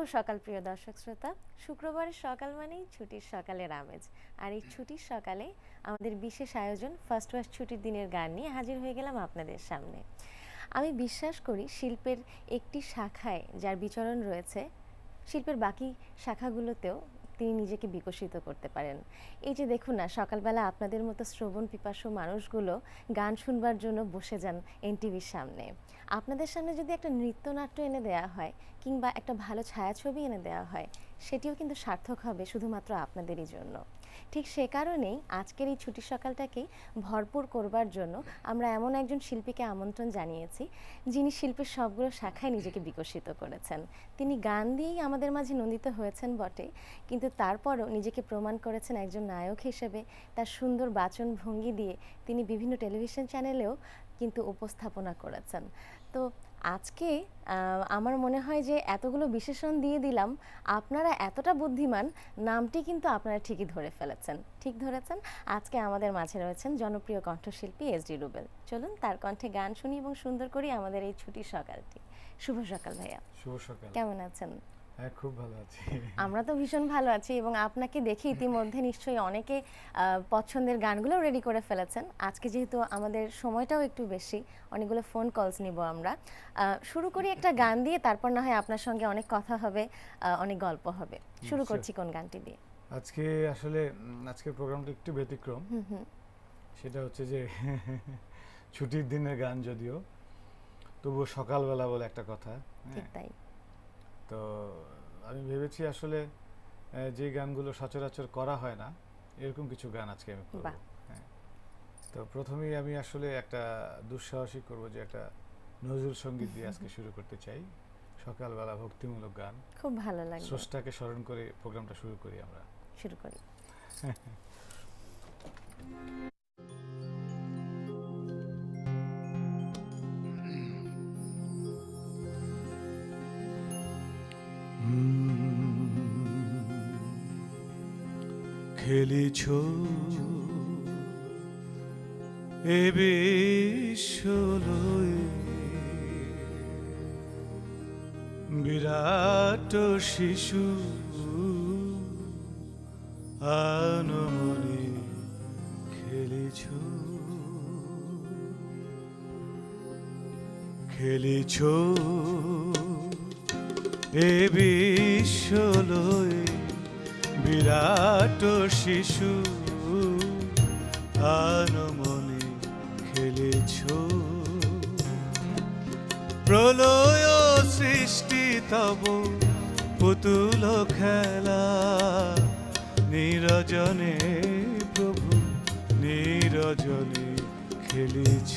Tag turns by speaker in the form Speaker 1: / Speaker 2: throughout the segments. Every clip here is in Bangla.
Speaker 1: সকাল প্রিয় দর্শক শ্রোতা। শুক্রবারের সকাল মানেই ছুটির সকালের আমেজ, আর এই ছুটির সকালে আমাদের বিশেষ আয়োজন ফার্স্ট ওয়াশ ছুটির দিনের গান নিয়ে হাজির হয়ে গেলাম আপনাদের সামনে। আমি বিশ্বাস করি শিল্পের একটি শাখায় যার বিচরণ রয়েছে, শিল্পের বাকি শাখাগুলোতেও তিনি নিজেকে বিকশিত করতে পারেন। এই যে দেখুন না, সকালবেলা আপনাদের মতো শ্রবণ পিপাসু মানুষগুলো গান শুনবার জন্য বসে যান এনটিভির সামনে। আপনাদের সামনে যদি একটা নৃত্যনাট্য এনে দেওয়া হয় কিংবা একটা ভালো ছায়াছবি এনে দেওয়া হয়, সেটিও কিন্তু সার্থক হবে শুধুমাত্র আপনাদেরই জন্য। ঠিক সে কারণেই আজকের এই ছুটির সকালটাকেই ভরপুর করবার জন্য আমরা এমন একজন শিল্পীকে আমন্ত্রণ জানিয়েছি, যিনি শিল্পের সবগুলো শাখায় নিজেকে বিকশিত করেছেন। তিনি গান দিয়েই আমাদের মাঝে নন্দিত হয়েছেন বটে, কিন্তু তারপরও নিজেকে প্রমাণ করেছেন একজন নায়ক হিসেবে। তার সুন্দর বাচন ভঙ্গি দিয়ে তিনি বিভিন্ন টেলিভিশন চ্যানেলেও কিন্তু উপস্থাপনা করেছেন। তো আজকে আমার মনে হয় যে এতগুলো বিশেষণ দিয়ে দিলাম, আপনারা এতটা বুদ্ধিমান, নামটি কিন্তু আপনারা ঠিকই ধরে ফেলেছেন। ঠিক ধরেছেন। আজকে আমাদের মাঝে রয়েছেন জনপ্রিয় কণ্ঠশিল্পী এসডি রুবেল। চলুন তার কণ্ঠে গান শুনি এবং সুন্দর করি আমাদের এই ছুটির সকালটি। শুভ সকাল ভাইয়া।
Speaker 2: শুভ সকাল।
Speaker 1: কেমন আছেন?
Speaker 2: হ্যাঁ, খুব ভালো আছি।
Speaker 1: আমরা তো ভীষণ ভালো আছি, এবং আপনাকে দেখে ইতিমধ্যে নিশ্চয়ই অনেকে পছন্দের গানগুলো রেডি করে ফেলেছেন। আজকে যেহেতু আমাদের সময়টাও একটু বেশি, অনেকগুলো ফোন কলস নিব আমরা। শুরু করি একটা গান দিয়ে, তারপর না হয় আপনার সঙ্গে অনেক কথা হবে, অনেক গল্প হবে। শুরু করছি কোন গানটি দিয়ে?
Speaker 2: আজকে আসলে আজকের প্রোগ্রামটা একটু ব্যতিক্রম। সেটা হচ্ছে যে ছুটির দিনের গান, যদিও তবুও সকালবেলা বলে একটা কথা।
Speaker 1: ঠিক তাই।
Speaker 2: তো আমি ভেবেছি আসলে যে গানগুলো সচরাচর করা হয় না, এরকম কিছু গান আজকে আমি করব। হ্যাঁ, তো প্রথমেই আমি আসলে একটা দুঃসাহসিক করব, যে একটা নজরুল সঙ্গীত দিয়ে আজকে শুরু করতে চাই। সকালবেলা ভক্তিমূলক গান,
Speaker 1: খুব ভালো লাগে।
Speaker 2: স্রষ্টাকে স্মরণ করে প্রোগ্রামটা শুরু করি আমরা।
Speaker 1: শুরু করি।
Speaker 2: খেলিছ এ বিশ্বলয়ে বিরাট শিশু আনমনে খেলিছ, খেলিছ এ বিশ্বলয়ে বিরাট শিশু আনমনে খেলেছ। প্রলয় সৃষ্টি তব পুতুল খেলা, নিরজনে প্রভু নিরজনে খেলেছ।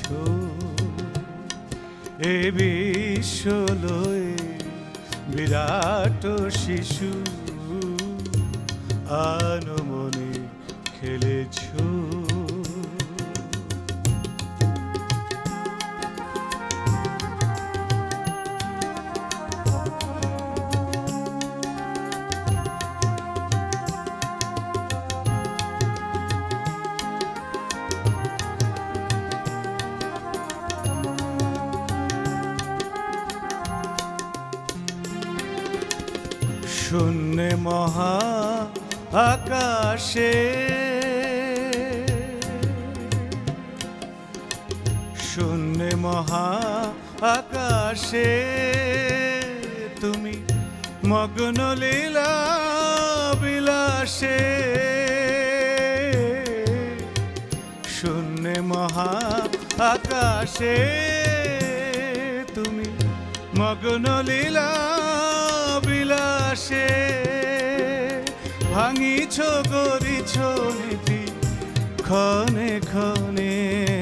Speaker 2: এ বিশ্বলয়ে বিরাট শিশু আনমনে খেলেছ। শূন্যে মহা আকাশে, শূন্যে মহা আকাশে তুমি মগ্ন লীলা বিলাসে। শূন্যে মহা আকাশে তুমি মগ্ন লীলা বিলাসে। ভাঙিছ গরিছ নীতি ক্ষণে ক্ষণে,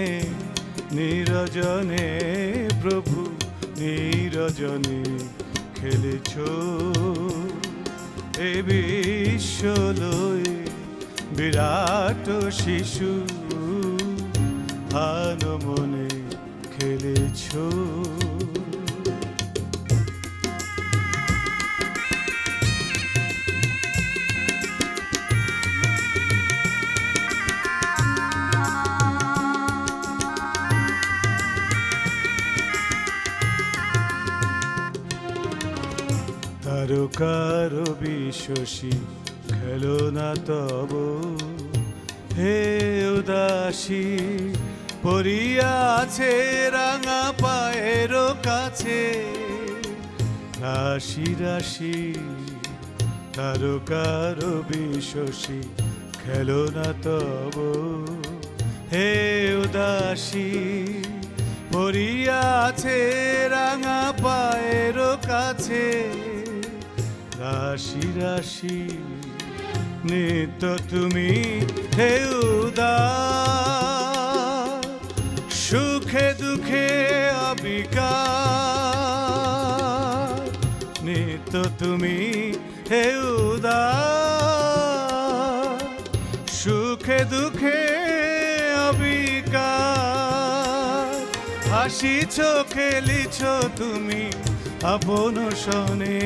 Speaker 2: নিরজনে প্রভু নিরজনে খেলেছ। এ বিশ্বলয়ে বিরাট শিশু আনমনে খেলেছ। কারো কারো বিশ্বসী খেলো না তব হে উদাসী পড়িয়া আছে রাঙা পায়ের কাছে রাশি রাশি কারো কারো বিশ্বসী খেলো না তব হে উদাসী পড়িয়া আছে রাঙা পায়ের কাছে রাশি রাশি নিত্য তুমি হে উদার সুখে দুঃখে অবিকার নিত্য তুমি হে উদার সুখে দুঃখে অবিকার হাসিছ খেলিছ তুমি আপন শনে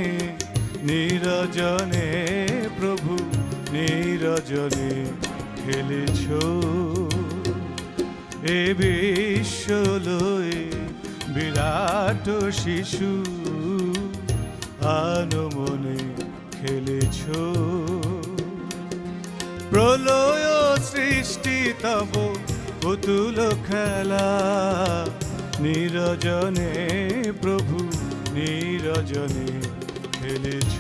Speaker 2: নিরজনে প্রভু নিরজনে খেলেছ এ বিশ্ব লয়ে বিরাট শিশু আনমনে খেলেছ প্রলয় সৃষ্টি তব পুতুল খেলা নিরজনে প্রভু নিরজনে খেলেছ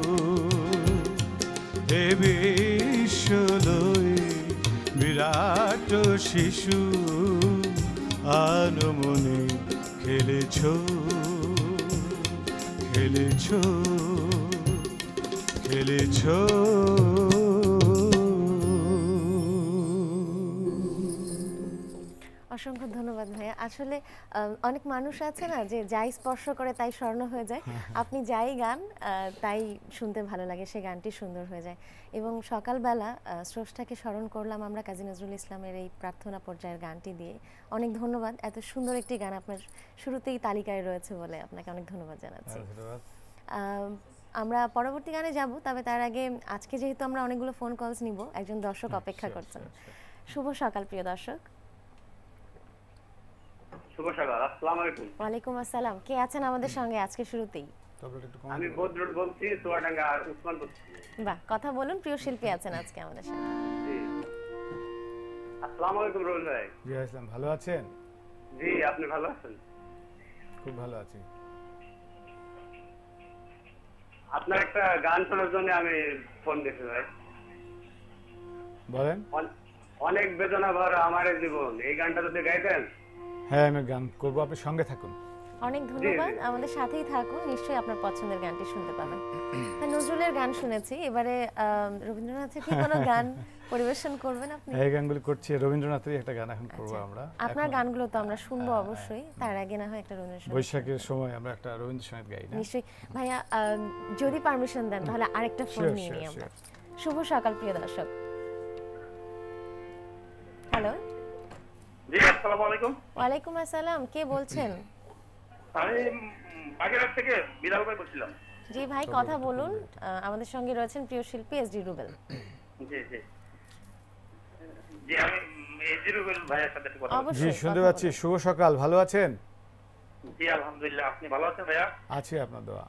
Speaker 2: হে বিশ্ব লয়ে বিরাট শিশু আনমনে খেলেছ খেলেছ খেলেছ
Speaker 1: অসংখ্য ধন্যবাদ ভাইয়া। আসলে অনেক মানুষ আছে না যে যাই স্পর্শ করে তাই স্বর্ণ হয়ে যায়, আপনি যাই গান তাই শুনতে ভালো লাগে, সেই গানটি সুন্দর হয়ে যায়। এবং সকালবেলা স্রষ্টাকে স্মরণ করলাম আমরা কাজী নজরুল ইসলামের এই প্রার্থনা পর্যায়ের গানটি দিয়ে। অনেক ধন্যবাদ, এত সুন্দর একটি গান আপনার শুরুতেই তালিকায় রয়েছে বলে আপনাকে অনেক ধন্যবাদ জানাচ্ছি। আমরা পরবর্তী গানে যাব, তবে তার আগে আজকে যেহেতু আমরা অনেকগুলো ফোন কলস নিব, একজন দর্শক অপেক্ষা করছেন। শুভ সকাল প্রিয় দর্শক।
Speaker 3: শুভ সকাল, আসসালামু আলাইকুম।
Speaker 1: ওয়ালাইকুম আসসালাম। কে আছেন আমাদের সঙ্গে আজকে শুরুতেই?
Speaker 3: আমি বদরুল বলছি, চুয়াডাঙ্গা উসমান বলছি।
Speaker 1: বাহ, কথা বলুন, প্রিয় শিল্পী আছেন আজকে আমাদের সাথে।
Speaker 3: জি, আসসালামু আলাইকুম রোল ভাই।
Speaker 2: জি আসসালাম, ভালো আছেন?
Speaker 3: জি, আপনি ভালো আছেন?
Speaker 2: খুব ভালো আছি।
Speaker 3: আপনার একটা গান শোনার জন্য আমি ফোন দিয়েছি ভাই।
Speaker 2: বলেন।
Speaker 3: অনেক বেদনা ভরা আমার জীবন, এই গানটা যদি গাইতেন।
Speaker 2: হ্যাঁ, আমি গান করবো, আপনি সঙ্গে থাকুন।
Speaker 1: অনেক ধন্যবাদ, আমাদের সাথেই থাকুন, নিশ্চয়ই আপনার পছন্দের গানটি শুনতে পাবেন। হ্যাঁ, নজরুলের গান শুনেছি, এবারে রবীন্দ্রনাথের কি কোনো গান পরিবেশন করবেন আপনি?
Speaker 2: এই গানগুলো করছি, রবীন্দ্রনাথের একটা গান এখন করব আমরা।
Speaker 1: আপনার গানগুলো তো আমরা শুনবো অবশ্যই, তার আগে না হয় একটা রবীন্দ্রসঙ্গীত।
Speaker 2: বৈশাখের সময় আমরা একটা রবীন্দ্রসঙ্গীত গাই না?
Speaker 1: নিশ্চয়ই ভাইয়া, যদি পারমিশন দেন তাহলে আরেকটা ফোন নিয়ে নিই আমরা। শুভ সকাল প্রিয় দর্শক। হ্যালো।
Speaker 3: জি, আসসালামু আলাইকুম।
Speaker 1: ওয়ালাইকুম আসসালাম, কে বলছেন?
Speaker 3: আমি বাগেরহাট থেকে বিলাল ভাই বলছিলাম।
Speaker 1: জি ভাই, কথা বলুন। আমাদের সঙ্গে রয়েছেন প্রিয় শিল্পী এসডি রুবেল।
Speaker 3: জি জি জি, আমি এসডি রুবেল ভাইয়ের সাথে কথা বলছি।
Speaker 2: জি, শুনতে পাচ্ছি। শুভ সকাল, ভালো আছেন?
Speaker 3: জি আলহামদুলিল্লাহ, আপনি ভালো আছেন ভাইয়া?
Speaker 2: আছি, আপনার দোয়া।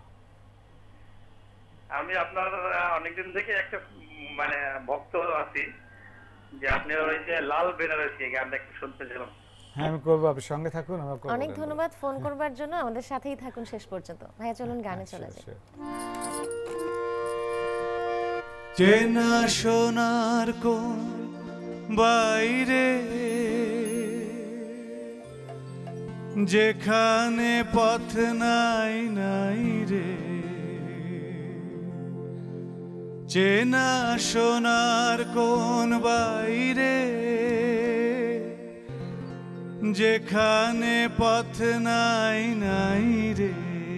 Speaker 3: আমি আপনার অনেকদিন থেকে একটা মানে ভক্ত আছি, যে আপনি ওই যে লাল বেনারসি গানটা একটু শুনতেছিলাম।
Speaker 2: হ্যাঁ, আমি করবো, আপনি সঙ্গে থাকুন, আমরা করব।
Speaker 1: অনেক ধন্যবাদ ফোন করবার জন্য, আমাদের সাথেই থাকুন শেষ পর্যন্ত। ভাইয়া চলুন গানে চলে যাই।
Speaker 2: চেনা সোনার কোন বাইরে, যেখানে পথ নাই নাই রে, চেনা সোনার কোন বাইরে, যেখানে পথ নাই নাই রে,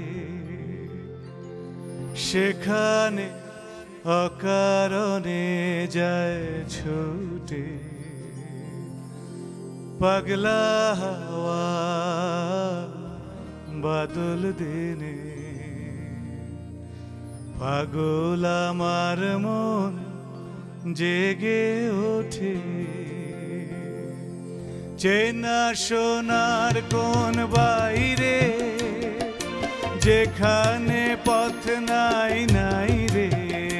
Speaker 2: সেখানে অকারণে যায় ছুটে পাগলা হাওয়া বাদল দিনে, পাগল আমার মন জেগে ওঠে, চেনা সোনার কোন বাইরে,
Speaker 4: যেখানে পথ নাই নাই রে,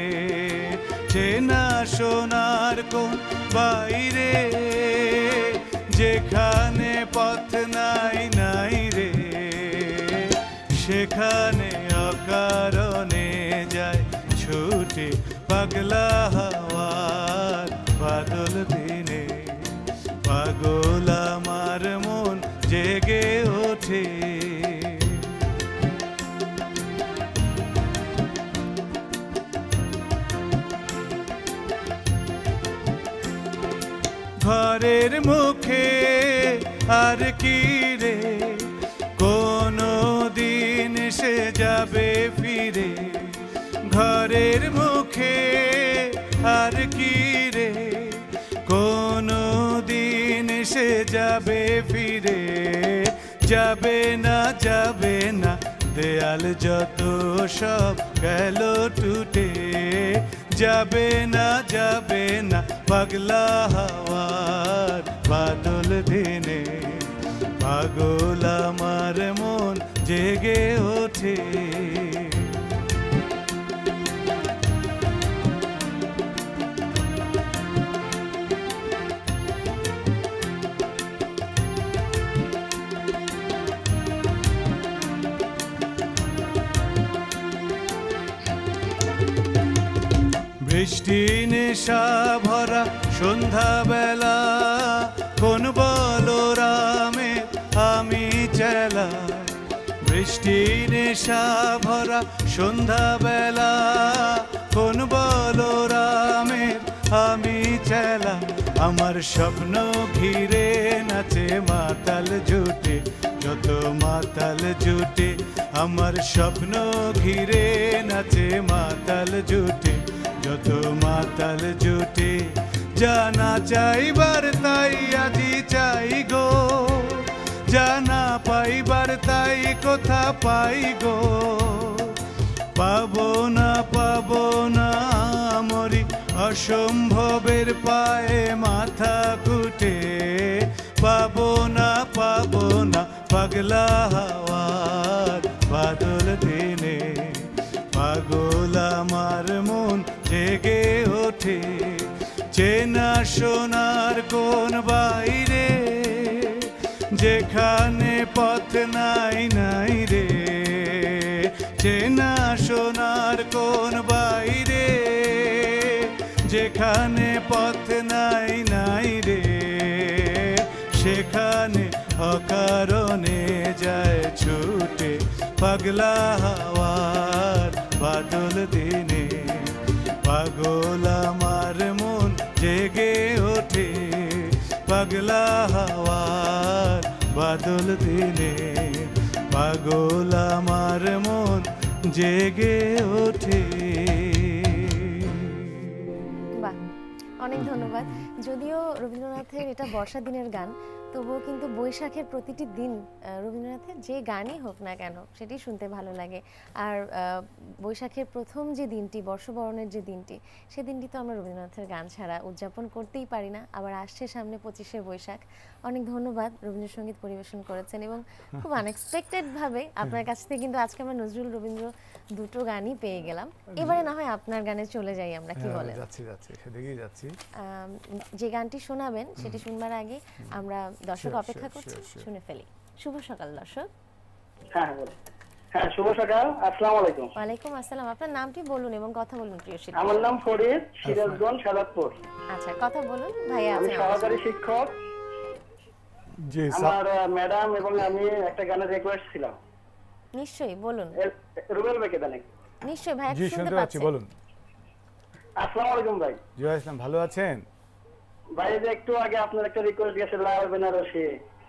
Speaker 4: চেনা সোনার কোন বাইরে, যেখানে পথ নাই নাই রে, সেখানে অকারণে যায় ছুটে পাগলা হাওয়ার বাদল দিনে। পাগল আমার মন জেগে ওঠে, ঘরের মুখে আর কি রে, কোনো দিন সে যাবে ফিরে। ঘরের মুখে আর কি রে, কোনো দিন সে যাবে ফিরে। যাবে না যাবে না দেয়াল যত সব গেল টুটে। যাবে না যাবে না পাগলা হাওয়ার বাদল দিনে। পাগল আমার মন জেগে ওঠে, বৃষ্টি নেশা ভরা সন্ধ্যাবেলা, কোন বলরামে আমি চেলা। বৃষ্টি নেশা ভরা সন্ধ্যাবেলা, কোন বলরামে আমি চেলা। আমার স্বপ্ন ঘিরে নাচে মাতাল জুটে, যত মাতাল জুটে। আমার স্বপ্ন ঘিরে নাচে মাতাল জুটে, যত মাতাল জুটে। জানা চাইবার তাই আজি চাই গো, জানা পাইবার তাই কোথা পাই গো। পাবো না মরি অসম্ভবের পায়ে মাথা কুটে। পাবো না পাগলা হাওয়ার বাদল দিনে। পাগল আমার মন জেগে ওঠে, চেনা সোনার কোন বাইরে, যেখানে পথ নাই নাই রে। চেনা সোনার কোন বাইরে, যেখানে পথ নাই নাই রে, সেখানে অকারণে যায় ছুটে পাগলা হাওয়ার বাদল দিনে। পাগল আমার মন জেগে ওঠে, পাগলা হাওয়ার বাদল দিনে। পাগল আমার মন জেগে ওঠে।
Speaker 1: বাহ, অনেক ধন্যবাদ। যদিও রবীন্দ্রনাথের এটা বর্ষা দিনের গান, তবুও কিন্তু বৈশাখের প্রতিটি দিন রবীন্দ্রনাথের যে গানই হোক না কেন সেটি শুনতে ভালো লাগে। আর বৈশাখের প্রথম যে দিনটি, বর্ষবরণের যে দিনটি, সে দিনটি তো আমরা রবীন্দ্রনাথের গান ছাড়া উদযাপন করতেই পারি না। আবার আসছে সামনে 25শে বৈশাখ। অনেক ধন্যবাদ, রবীন্দ্রসঙ্গীত পরিবেশন করেছেন এবং খুব আনএক্সপেক্টেড ভাবে আপনার কাছ থেকে কিন্তু আজকে আমরা নজরুল রবীন্দ্র দুটো গানই পেয়ে গেলাম। এবারে না হয় আপনার গানে চলে যাই আমরা, কি বলেন?
Speaker 2: যাচ্ছি সেদিকেই যাচ্ছি।
Speaker 1: যে গানটি শোনাবেন সেটি শুনবার আগে আমরা দর্শক অপেক্ষা করছি, শুনে ফেলি। শুভ সকাল দর্শক।
Speaker 3: হ্যাঁ, শুভ সকাল। আসসালামু আলাইকুম।
Speaker 1: ওয়ালাইকুম আসসালাম। আপনার নামটি বলুন এবং কথা বলুন প্রিয় শিক্ষক।
Speaker 3: আমার নাম ফরিদ, সিরাজগঞ্জ, সাদাতপুর।
Speaker 1: আচ্ছা, কথা বলুন। ভাইয়া
Speaker 3: আমি
Speaker 1: আছেন?
Speaker 3: সহকারী শিক্ষক।
Speaker 2: জি,
Speaker 3: আমার ম্যাডাম এবং আমি একটা গানের রিকোয়েস্ট ছিলাম।
Speaker 1: নিশ্চয়ই বলুন।
Speaker 3: রুবেল ভাইকে জানেন?
Speaker 1: নিশ্চয়ই ভাই,
Speaker 2: জি,
Speaker 1: শুনতে পাচ্ছি,
Speaker 2: বলুন।
Speaker 3: আসসালামু আলাইকুম ভাই।
Speaker 2: জি আসসালাম, ভালো আছেন
Speaker 3: ভাই? যে একটু আগে আপনার একটা রিকোয়েস্ট গেছে লাল বেনারসি,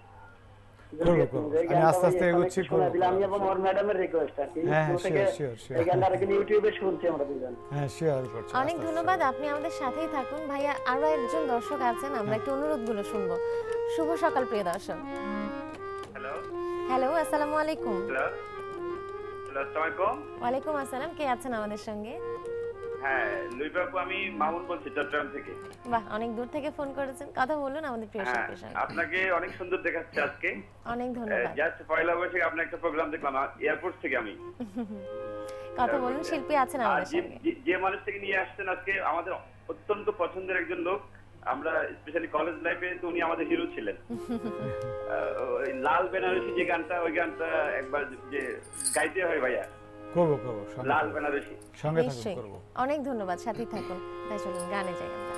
Speaker 2: আমি আস্তে আস্তে এগোচ্ছি।
Speaker 3: আমি এবং আমার ম্যাডামের রিকোয়েস্ট আর কি। এই গানটা আর কি ইউটিউবে শুনছি আমরা দুজন।
Speaker 2: হ্যাঁ, শেয়ার করছি।
Speaker 1: অনেক ধন্যবাদ, আপনি আমাদের সাথেই থাকুন। ভাইয়া, আরো একজন দর্শক আছেন, আমরা একটু অনুরোধগুলো শুনবো। শুভ সকাল প্রিয় দর্শক। হ্যালো, আসসালামু আলাইকুম।
Speaker 3: হ্যালো, আসসালামু আলাইকুম।
Speaker 1: ওয়ালাইকুম আসসালাম। কে আছেন আমাদের সঙ্গে?
Speaker 3: হ্যাঁ লুইবাপু, আমি মামুন বলছি চট্টগ্রাম থেকে।
Speaker 1: বাহ, অনেক দূর থেকে ফোন করেছেন, কথা বলুন আমাদের প্রিয়
Speaker 3: হ্যাঁ,
Speaker 1: শিল্পীর সঙ্গে।
Speaker 3: আপনাকে অনেক সুন্দর দেখাচ্ছে আজকে।
Speaker 1: অনেক ধন্যবাদ।
Speaker 3: জাস্ট পয়লা বৈশাখে আপনার একটা প্রোগ্রাম দেখলাম এয়ারপোর্ট থেকে আমি।
Speaker 1: কথা বলুন, শিল্পী আছেন
Speaker 3: আর
Speaker 1: আমাদের সঙ্গে।
Speaker 3: যে মানুষটাকে নিয়ে আসছেন আজকে আমাদের অত্যন্ত পছন্দের একজন লোক। আমরা স্পেশালি কলেজ লাইফে তো উনি আমাদের হিরো ছিলেন। ওই লাল বেনারসি যে গানটা, ওই গানটা একবার যে গাইতে হয় ভাইয়া।
Speaker 2: করবো
Speaker 3: লাল বেনারসি
Speaker 2: সঙ্গে থাকুন,
Speaker 1: নিশ্চয়ই,
Speaker 2: করবো।
Speaker 1: অনেক ধন্যবাদ, সাথেই থাকুন। তাই চলুন গানে যাই আমরা।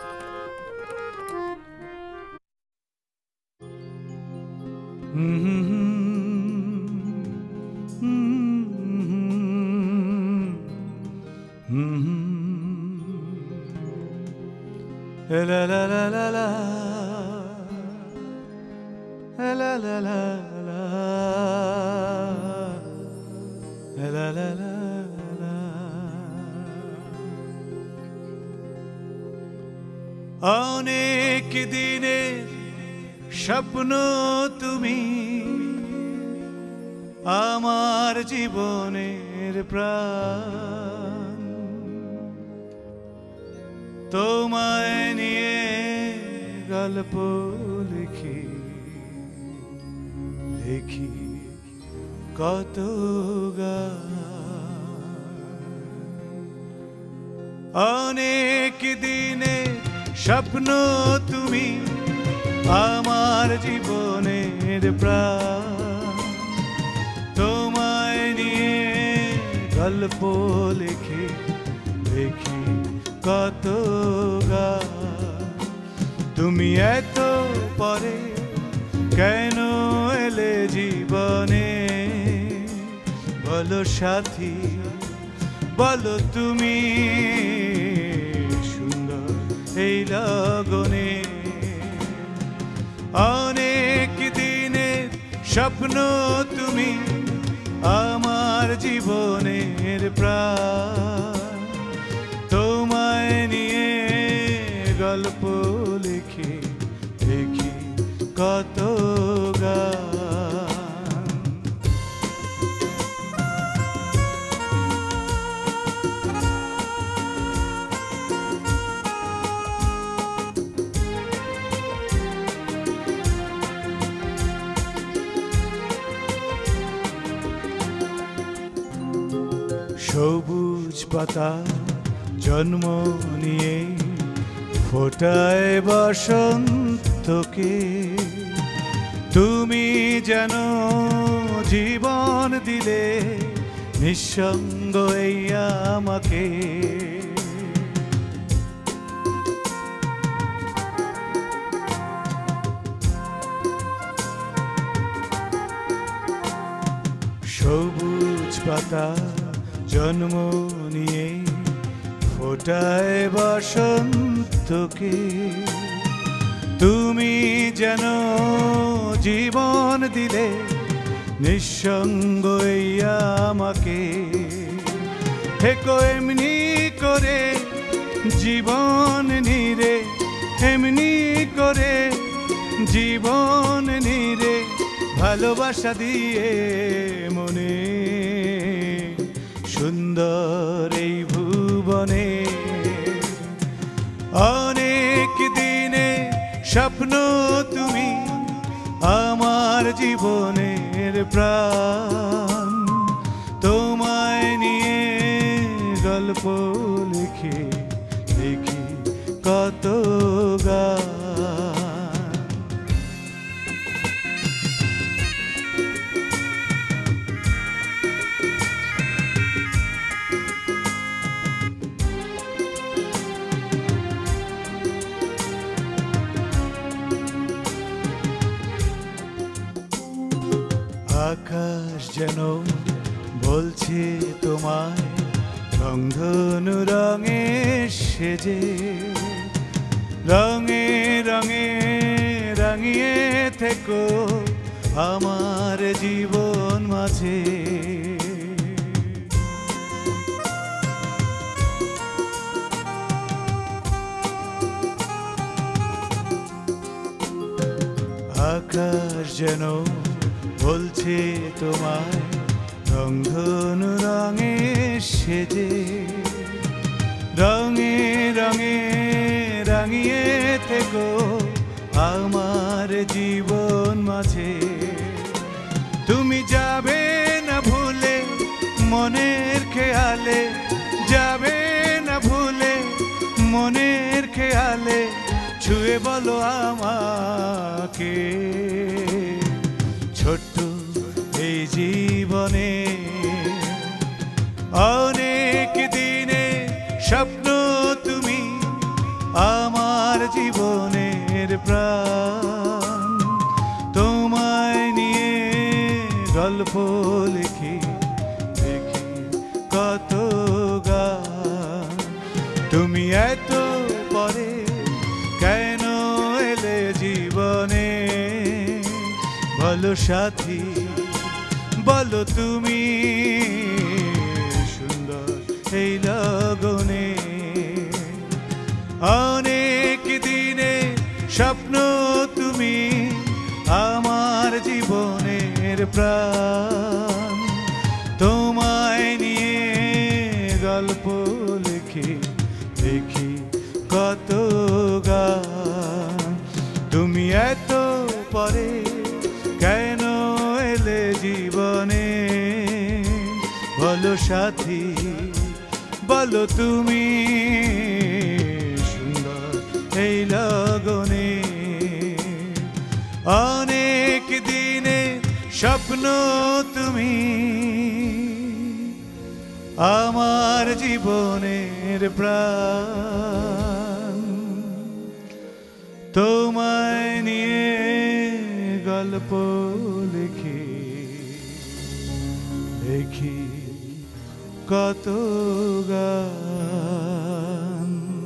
Speaker 4: La la la la la, la la la la, la la la la. অনেক দিনের স্বপ্ন তুমি আমার জীবনের প্রাণ, তোমায় নিয়ে গল্প লিখি লিখি কত গান। অনেক দিনের স্বপ্ন তুমি আমার জীবনের প্রাণ, তোমায় নিয়ে গল্প লিখি লিখি কত গান। তুমি এত পরে কেন এলে জীবনে, বলো সাথী বলো তুমি, সুন্দর এই লগনে। অনেক দিনের স্বপ্ন তুমি আমার জীবনের প্রাণ, তোমায় নিয়ে গল্প লিখি লিখি কত গান। সবুজ পাতা জন্ম নিয়ে ফোটায় বসন্তকে, তুমি যেন জীবন দিলে নিঃসঙ্গ এই আমাকে। সবুজ পাতা জন্ম নিয়ে ফোটায় বসন্তকে, তুমি যেন জীবন দিলে নিঃসঙ্গ এই আমাকে। থেকো এমনি করে জীবন নিরে, এমনি করে জীবন নিরে, ভালোবাসা দিয়ে মনে, সুন্দর এই ভুবনে। অনেক দিনে স্বপ্ন তুমি আমার জীবনের প্রাণ, তোমায় নিয়ে গল্প লিখি লিখি কত গান। আকাশ যেন বলছে তোমায় রংধনু রঙে সেজে, রঙে রঙে রাঙিয়ে থেকো আমার জীবন মাঝে। আকাশ যেন বলছে তোমায় রংধনু রঙে সেজে, রঙে রঙে রাঙিয়ে থেকো আমার জীবন মাঝে। তুমি যাবে না ভুলে মনের খেয়ালে, যাবে না ভুলে মনের খেয়ালে, ছুঁয়ে বলো আমাকে ছোট্ট এই জীবনে অনেক দিনে স্বপ্ন তুমি আমার জীবনের প্রাণ। তোমায় নিয়ে গল্প লিখি লিখি কত গান। তুমি এত পরে কেন এলে জীবনে, বলো সাথী বলো তুমি সুন্দর এই লগনে। অনেক দিনে স্বপ্ন তুমি আমার জীবনের প্রাণ। তোমায় নিয়ে গল্প লিখি লিখি কত গান। তুমি এত পরে কেন এলে জীবনে, বলো সাথী বলো তুমি সুন্দর এই লগনে। অনেক দিনে স্বপ্ন তুমি আমার জীবনের প্রাণ। তোমায় নিয়ে গল্প লিখি লিখি কত গান।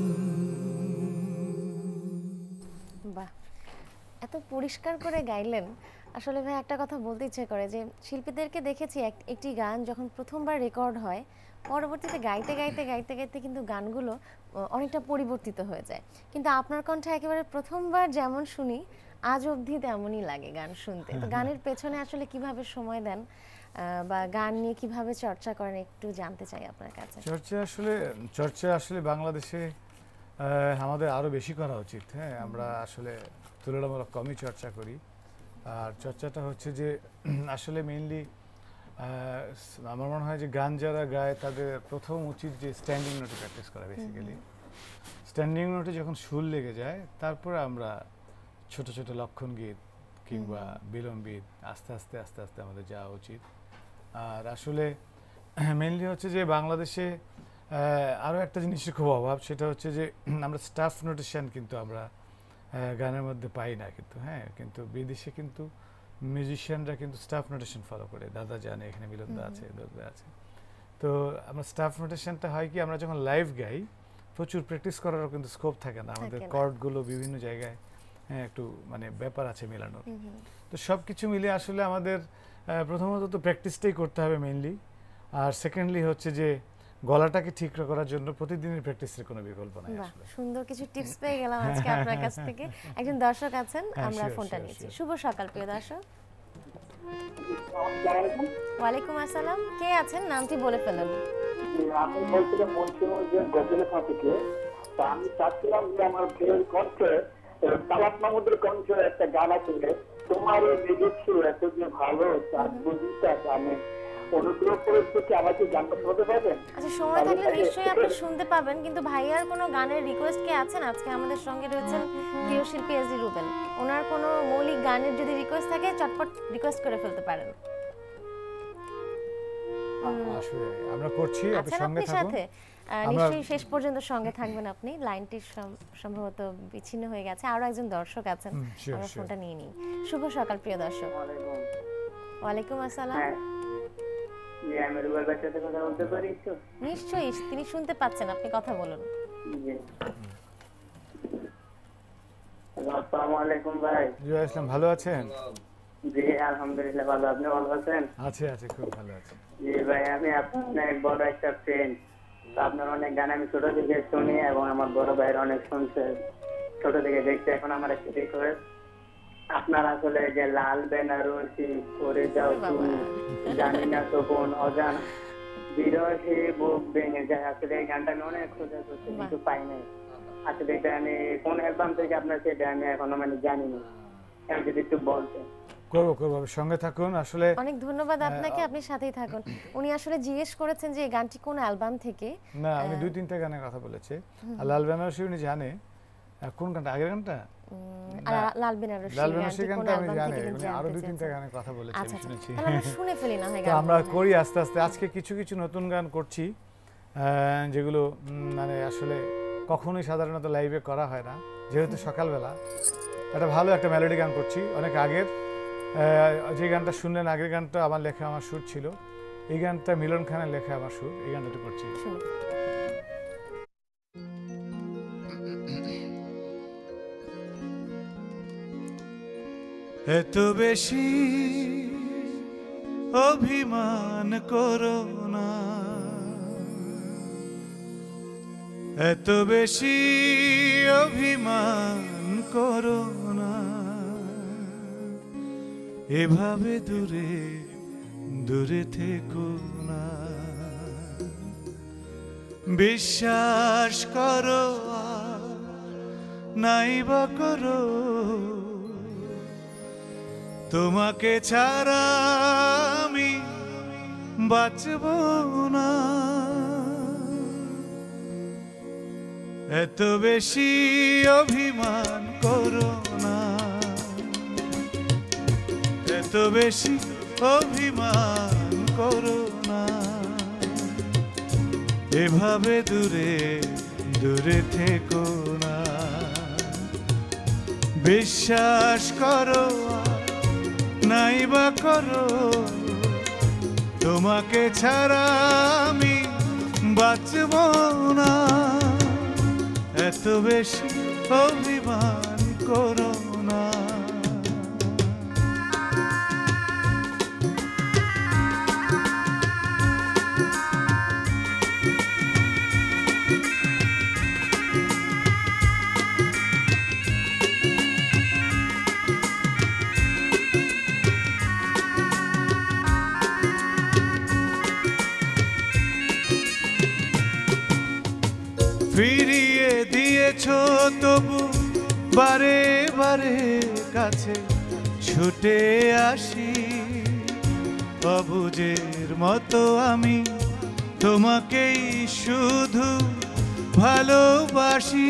Speaker 1: বাহ, এত পরিষ্কার করে গাইলেন। আসলে ভাই একটা কথা বলতে ইচ্ছে করে যে শিল্পীদেরকে দেখেছি একটি গান যখন প্রথমবার রেকর্ড হয়, পরবর্তীতে গাইতে গাইতে গাইতে গাইতে কিন্তু গানগুলো অনেকটা পরিবর্তিত হয়ে যায়। কিন্তু আপনার কণ্ঠে একেবারে প্রথমবার যেমন শুনি আজ অবধি তেমনই লাগে গান শুনতে। তো গানের পেছনে আসলে কিভাবে সময় দেন বা গান নিয়ে কিভাবে চর্চা করেন একটু জানতে চাই আপনার কাছে।
Speaker 2: চর্চা আসলে বাংলাদেশে আমাদের আরো বেশি করা উচিত। হ্যাঁ, আমরা আসলে তুলনামূলক কমই চর্চা করি। আর চর্চাটা হচ্ছে যে আসলে মেইনলি আমার মনে হয় যে গান যারা গায় তাদের প্রথম উচিত যে স্ট্যান্ডিং নোটে প্র্যাকটিস করা। বেসিক্যালি স্ট্যান্ডিং নোটে যখন সুর লেগে যায় তারপরে আমরা ছোট ছোট লক্ষণ গীত কিংবা বিলম্বিত আস্তে আস্তে আস্তে আস্তে আমাদের যাওয়া উচিত। আর আসলে মেইনলি হচ্ছে যে বাংলাদেশে আরও একটা জিনিসের খুব অভাব, সেটা হচ্ছে যে আমরা স্টাফ নোটেশন কিন্তু আমরা গানের মধ্যে পাই না কিন্তু। হ্যাঁ, কিন্তু বিদেশে কিন্তু মিউজিশিয়ানরা কিন্তু স্টাফ নোটেশন ফলো করে। দাদা জানে, এখানে মিলনদা আছে, দোদা আছে। তো আমরা স্টাফ নোটেশনটা হয় কি, আমরা যখন লাইভ গাই প্রচুর প্র্যাকটিস করারও কিন্তু স্কোপ থাকে না। আমাদের কর্ডগুলো বিভিন্ন জায়গায় হ্যাঁ একটু মানে ব্যাপার আছে মেলানোর। তো সব কিছু মিলে আসলে আমাদের প্রথমত তো প্র্যাকটিসটাই করতে হবে মেইনলি। আর সেকেন্ডলি হচ্ছে যে গলাটাকে ঠিক করার জন্য প্রতিদিনের প্র্যাকটিসের কোনো বিকল্প নাই আসলে।
Speaker 1: সুন্দর কিছু টিপস পেয়ে গেলাম আজকে আপনার কাছ থেকে। একজন দর্শক আছেন, আমরা ফোনটা নিচ্ছি। শুভ সকাল প্রিয় দর্শক। ওয়ালাইকুম আসসালাম, কে আছেন? নামটি বলে ফেলুন।
Speaker 5: আমি বলছিলাম মনসুর গজলের থেকে। তা আমি চাচ্ছিলাম যে আমার প্রিয় কণ্ঠে তালাক মাহমুদের কণ্ঠে একটা গান আছে, তোমার লেগেছে এত যে ভালো তার বুঝিটা গানে। অনুগ্রহ করে কি আমাকে গানটা শোনাতে পারবেন?
Speaker 1: আচ্ছা, সময় থাকলে নিশ্চয়ই আপনি শুনতে পাবেন। কিন্তু ভাইয়ার কোনো গানের রিকোয়েস্ট কে আছেন? আজকে আমাদের সঙ্গে রয়েছেন প্রিয় শিল্পী এসডি রুবেল। ওনার কোনো মৌলিক গানের যদি রিকোয়েস্ট থাকে চটপট রিকোয়েস্ট করে ফেলতে পারেন।
Speaker 2: আসলে আমরা করছি, আপনি সঙ্গে থাকুন।
Speaker 1: নিশ্চয়ই শেষ পর্যন্ত সঙ্গে থাকবেন আপনি। লাইনটি সম্ভবত বিচ্ছিন্ন হয়ে গেছে। আরো একজন দর্শক আছেন, আমরা ফোনটা নিয়ে নিই। শুভ সকাল প্রিয় দর্শক। ওয়ালাইকুম আসসালাম।
Speaker 5: আমি রুবেল ভাইয়ের সাথে কথা বলতে পারি তো?
Speaker 1: নিশ্চয়ই, তিনি শুনতে পাচ্ছেন, আপনি কথা বলুন।
Speaker 5: আসসালামু আলাইকুম ভাই।
Speaker 2: জি আসসালাম, ভালো আছেন?
Speaker 5: জি আলহামদুলিল্লাহ ভালো, আপনি ভালো আছেন?
Speaker 2: আছি আছি, খুব ভালো আছি।
Speaker 5: জি ভাই, আমি আপনার অনেক বড় একটা ফ্যান। আপনার অনেক গান আমি ছোট থেকে শুনি এবং আমার বড় ভাইয়ের অনেক শুনছে ছোট থেকে দেখতে। এখন আমার একটা রিকোয়েস্ট, আপনার আসলে যে লাল বেনারসি করে যাও তুমি, জানি না তো কোন অজানা
Speaker 6: বিরহে বুক ভেঙে যায়। আসলে এই গানটা আমি অনেক খোঁজা করছি কিন্তু পাই নাই। আসলে এটা আমি কোন অ্যালবাম থেকে আপনার সেটা আমি এখনো মানে জানি না, আমি যদি একটু বলতেন।
Speaker 2: করবো সঙ্গে থাকুন। আসলে
Speaker 1: অনেক ধন্যবাদ আপনাকে, আপনি সাথেই থাকুন। উনি আসলে জিজ্ঞেস করেছেন যে এই গানটি কোন অ্যালবাম থেকে।
Speaker 2: না, আমি 2-3টা গানের কথা বলেছি। আর লাল বেনারসি উনি জানে কোন গানটা, আগের গানটা
Speaker 1: লাল বেনারসি
Speaker 2: গানটা আমি জানি, উনি আরো 2-3টা গানের কথা বলেছে, আমি শুনেছি।
Speaker 1: তাহলে আমরা শুনে ফেলি না হয়
Speaker 2: তো আমরা করি আস্তে আস্তে। আজকে কিছু কিছু নতুন গান করছি যেগুলো মানে আসলে কখনোই সাধারণত লাইভে করা হয় না, যেহেতু সকালবেলা। একটা ভালো একটা মেলোডি গান করছি, অনেক আগের। যে গানটা শুনলেন আগের গানটা আমার লেখা, আমার সুর ছিল। এই গানটা মিলন খানের লেখা, আমার সুর। এই গানটা একটু করছি।
Speaker 4: এত বেশি অভিমান করো না, এত বেশি অভিমান করো না, এভাবে দূরে দূরে থেকো না। বিশ্বাস করো আর নাইবা করো, তোমাকে ছাড়া আমি বাঁচব না। এত বেশি অভিমান করো না, এত বেশি অভিমান করো না, এভাবে দূরে দূরে থেকো না। বিশ্বাস করো নাইবা করো, তোমাকে ছাড়া আমি বাঁচব না। এত বেশি অভিমান করো না। ফিরিয়ে দিয়েছ তবু বারে বারে কাছে ছুটে আসি। অবুঝের মতো আমি তোমাকেই শুধু ভালোবাসি।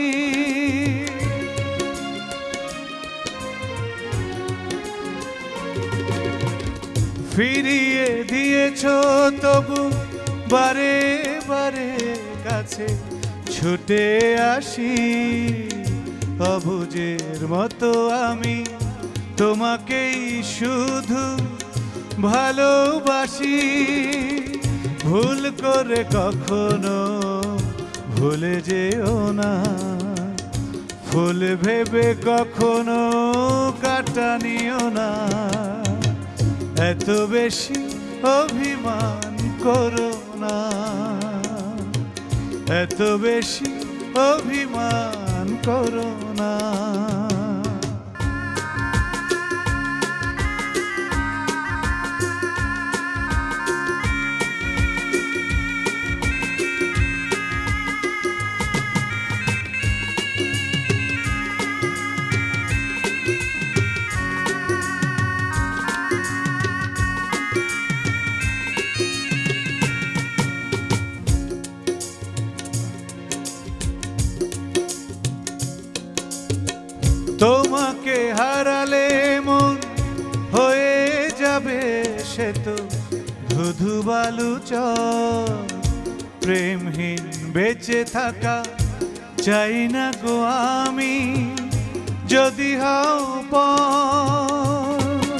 Speaker 4: ফিরিয়ে দিয়েছ তবু বারে বারে কাছে ছুটে আসি। অবুঝের মতো আমি তোমাকেই শুধু ভালোবাসি। ভুল করে কখনো ভুলে যেও না, ফুল ভেবে কখনো কাটা নিও না। এত বেশি অভিমান করো না, এত বেশি অভিমান করো না। তোমাকে হারালে মন হয়ে যাবে সে তো ধুধু বালু চর। প্রেমহীন বেঁচে থাকা চাই না গো আমি, যদি হও পর।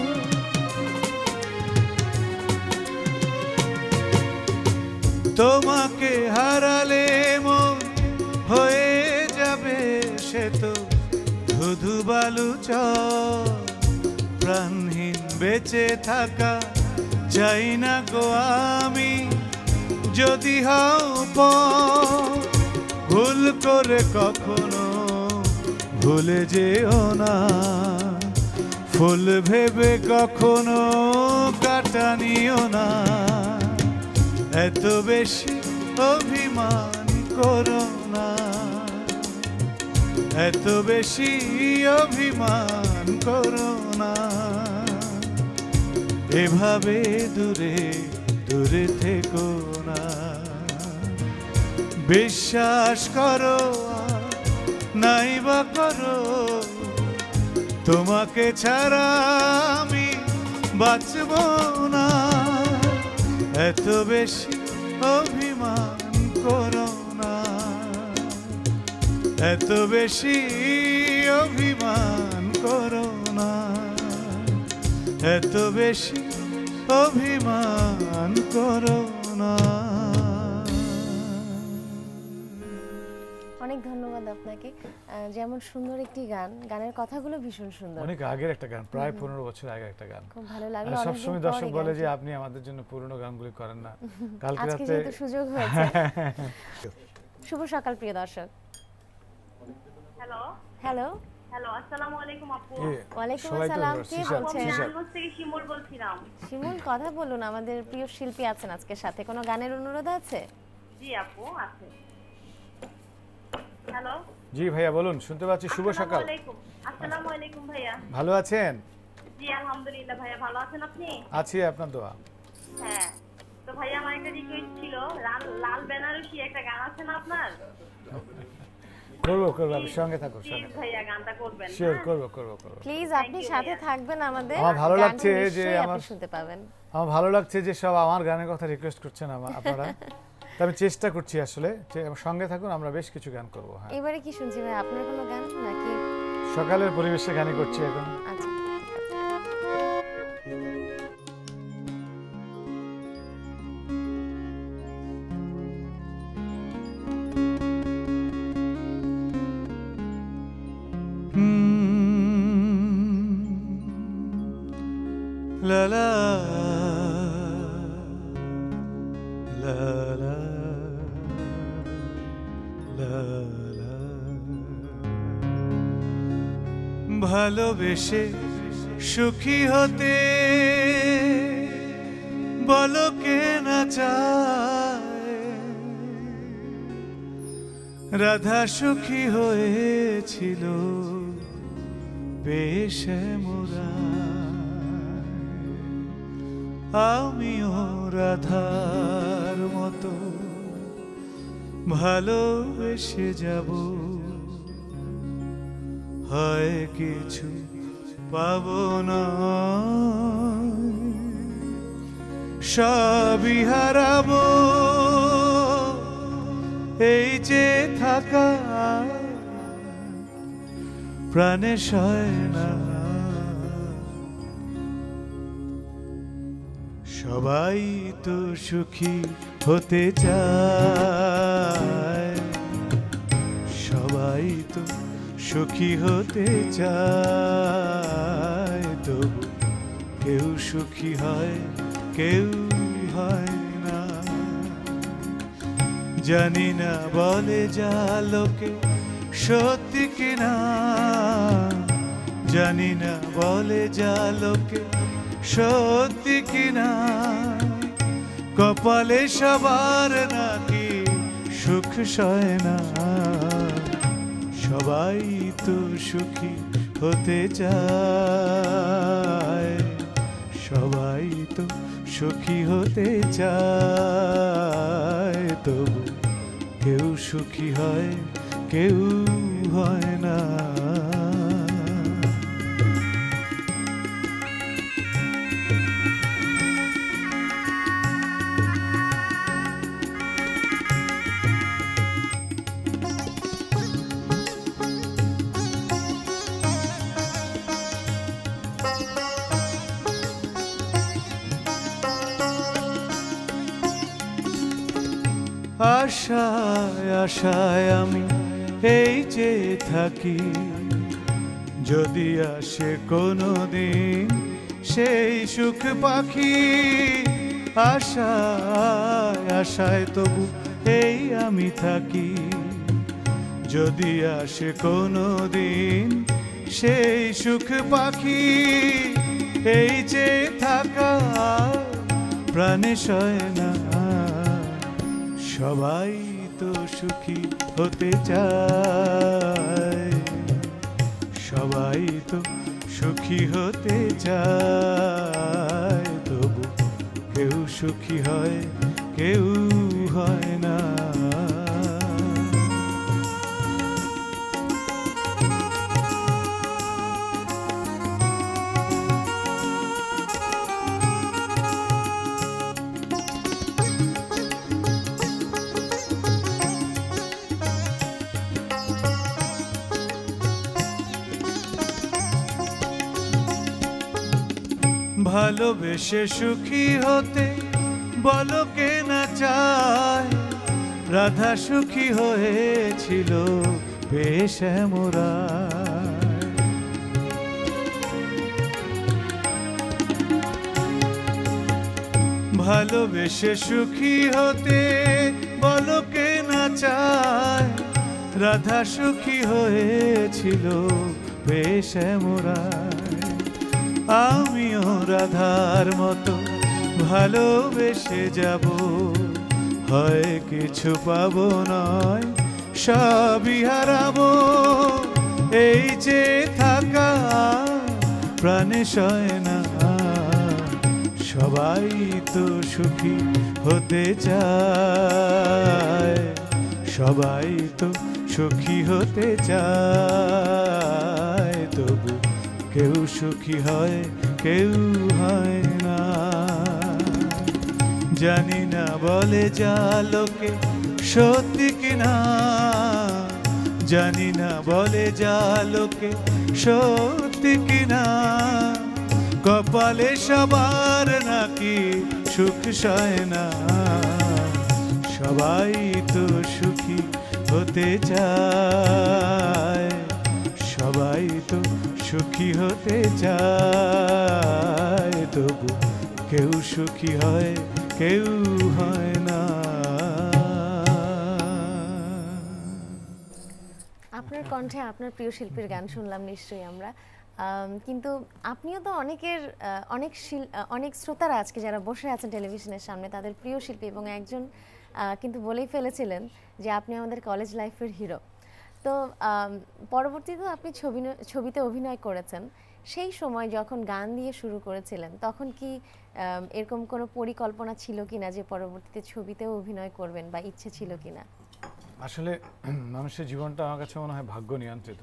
Speaker 4: তোমাকে হারালে মন হয়ে যাবে সে তো ধুধু বালু চর। প্রাণহীন বেঁচে থাকা চাই না গো আমি, যদি হও পর। ভুল করে কখনো ভুলে যেও না, ফুল ভেবে কখনো কাটা নিও না। এত বেশি অভিমান করো না, এত বেশি অভিমান করো না, এভাবে দূরে দূরে থেকো না। বিশ্বাস করো নাই বা করো, তোমাকে ছাড়া আমি বাঁচব না। এত বেশি অভিমান করো না, এত বেশি অভিমান করো না, এত বেশি অভিমান করো না।
Speaker 1: অনেক ধন্যবাদ আপনাকে। যেমন সুন্দর একটি গান, গানের কথাগুলো ভীষণ সুন্দর।
Speaker 2: অনেক আগের একটা গান, প্রায় 15 বছর আগের একটা গান।
Speaker 1: খুব ভালো লাগলো।
Speaker 2: সবসময় দর্শক বলে যে আপনি আমাদের জন্য পুরনো গানগুলি করেন না। কালকে
Speaker 1: আজকে
Speaker 2: রাতে
Speaker 1: যেহেতু সুযোগ হয়েছে। শুভ সকাল প্রিয় দর্শক।
Speaker 7: হ্যালো
Speaker 1: হ্যালো,
Speaker 7: হ্যালো, আসসালামু আলাইকুম আপু।
Speaker 1: ওয়ালাইকুম
Speaker 2: সবাই তো
Speaker 1: আসসালাম। কে
Speaker 2: সিসাব,
Speaker 1: বলছেন?
Speaker 7: আমি
Speaker 2: সিসাব।
Speaker 7: নারায়ণগঞ্জ থেকে শিমুল বলছিলাম।
Speaker 1: শিমুল, কথা বলুন। আমাদের প্রিয় শিল্পী আছেন আজকে সাথে, কোনো গানের অনুরোধ আছে?
Speaker 7: জি আপু, আছে। হ্যালো,
Speaker 2: জি ভাইয়া বলুন, শুনতে পাচ্ছি। শুভ সকাল।
Speaker 7: আসসালামু আলাইকুম ভাইয়া।
Speaker 2: ভালো আছেন?
Speaker 7: জি আলহামদুলিল্লাহ ভাইয়া, ভালো আছেন আপনি?
Speaker 2: আছি, আপনার দোয়া।
Speaker 7: হ্যাঁ, তো ভাইয়া আমার একটা রিকোয়েস্ট ছিল, লাল বেনারসি একটা গান আছে না আপনার?
Speaker 2: করবো করবো, আপনি সঙ্গে থাকুন।
Speaker 7: প্লিজ ভাইয়া গানটা করবেন।
Speaker 2: শিওর, করবো করবো করবো।
Speaker 1: প্লিজ আপনি সাথে থাকবেন আমাদের।
Speaker 2: আমার ভালো
Speaker 1: গানটা
Speaker 2: লাগছে যে
Speaker 1: নিশ্চয়ই আপনি
Speaker 2: আমার
Speaker 1: শুনতে পাবেন।
Speaker 2: আমার ভালো লাগছে যে সব আমার গানের কথা রিকোয়েস্ট করছেন আপনারা। তো আমি চেষ্টা করছি আসলে যে সঙ্গে থাকুন, আমরা বেশ কিছু গান করবো। হ্যাঁ,
Speaker 1: এবারে কি শুনছি ভাই, আপনার কোনো গান নাকি?
Speaker 2: সকালের পরিবেশে গানই করছি এখন।
Speaker 1: আচ্ছা,
Speaker 4: La la la la la la, ভালোবেসে সুখী হতে বলো কে না চায়, রাধা সুখী হয়েছিল পেশে মোরা, আমিও রাধার মতো ভালোবেসে যাব, হয় কিছু পাবো না, সবই হারাবো, এই যে থাকা প্রাণে সয় না। সবাই তো সুখী হতে চায়, সবাই তো সুখী হতে চায়, তবু কেউ সুখী হয় কেউ হয় না। জানি না বলে যা লোকে সত্যি কিনা, জানি না বলে যা লোকে সত্যি কিনা, কপালে সবার নাকি সুখ সয় না। সবাই তো সুখী হতে চায়, সবাই তো সুখী হতে চায়, তবু কেউ সুখী হয় কেউ হয় না। আশায় আশায় আমি এই যে থাকি, যদি আসে কোনো দিন সেই সুখ পাখি। আশায় আশায় তবু এই আমি থাকি, যদি আসে কোনো দিন সেই সুখ পাখি। এই যে থাকা প্রাণে সয় না, সবাই তো সুখী হতে চায়, সবাই তো সুখী হতে চায়, তবু কেউ সুখী হয় কেউ হয় না। ভালোবেসে সুখী হতে বলো কে না চায়, রাধা সুখী হয়েছিল বেশ মোরায়। ভালোবেসে সুখী হতে বলো কে না চায়, রাধা সুখী হয়েছিল বেশ মোরায়। আমিও রাধার মতো ভালোবেসে যাব, হয় কিছু পাবো নয় সবই হারাবো। এই যে থাকা প্রাণে সয় না, সবাই তো সুখী হতে চায়, সবাই তো সুখী হতে চায়, তবু কেউ সুখী হয় কেউ হয় না। জানি না বলে যা লোকে সত্যি কিনা, জানি না বলে যা লোকে সত্যি কিনা, কপালে সবার নাকি সুখ সয় না। সবাই তো সুখী হতে চায়, সবাই তো সুখী হতে চায়, তবু কেউ সুখী হয় কেউ হয় না।
Speaker 1: আপনার কণ্ঠে আপনার প্রিয় শিল্পীর গান শুনলাম নিশ্চয়ই আমরা, কিন্তু আপনিও তো অনেক শ্রোতারা আজকে যারা বসে আছেন টেলিভিশনের সামনে তাদের প্রিয় শিল্পী, এবং একজন কিন্তু বলেই ফেলেছিলেন যে আপনি আমাদের কলেজ লাইফের হিরো। তো পরবর্তীতে আপনি ছবিতে অভিনয় করেছেন, সেই সময় যখন গান দিয়ে শুরু করেছিলেন তখন কি এরকম কোনো পরিকল্পনা ছিল কিনা যে পরবর্তীতে ছবিতেও অভিনয় করবেন, বা ইচ্ছে ছিল কিনা?
Speaker 2: আসলে মানুষের জীবনটা আমার কাছে মনে হয় ভাগ্য নিয়ন্ত্রিত।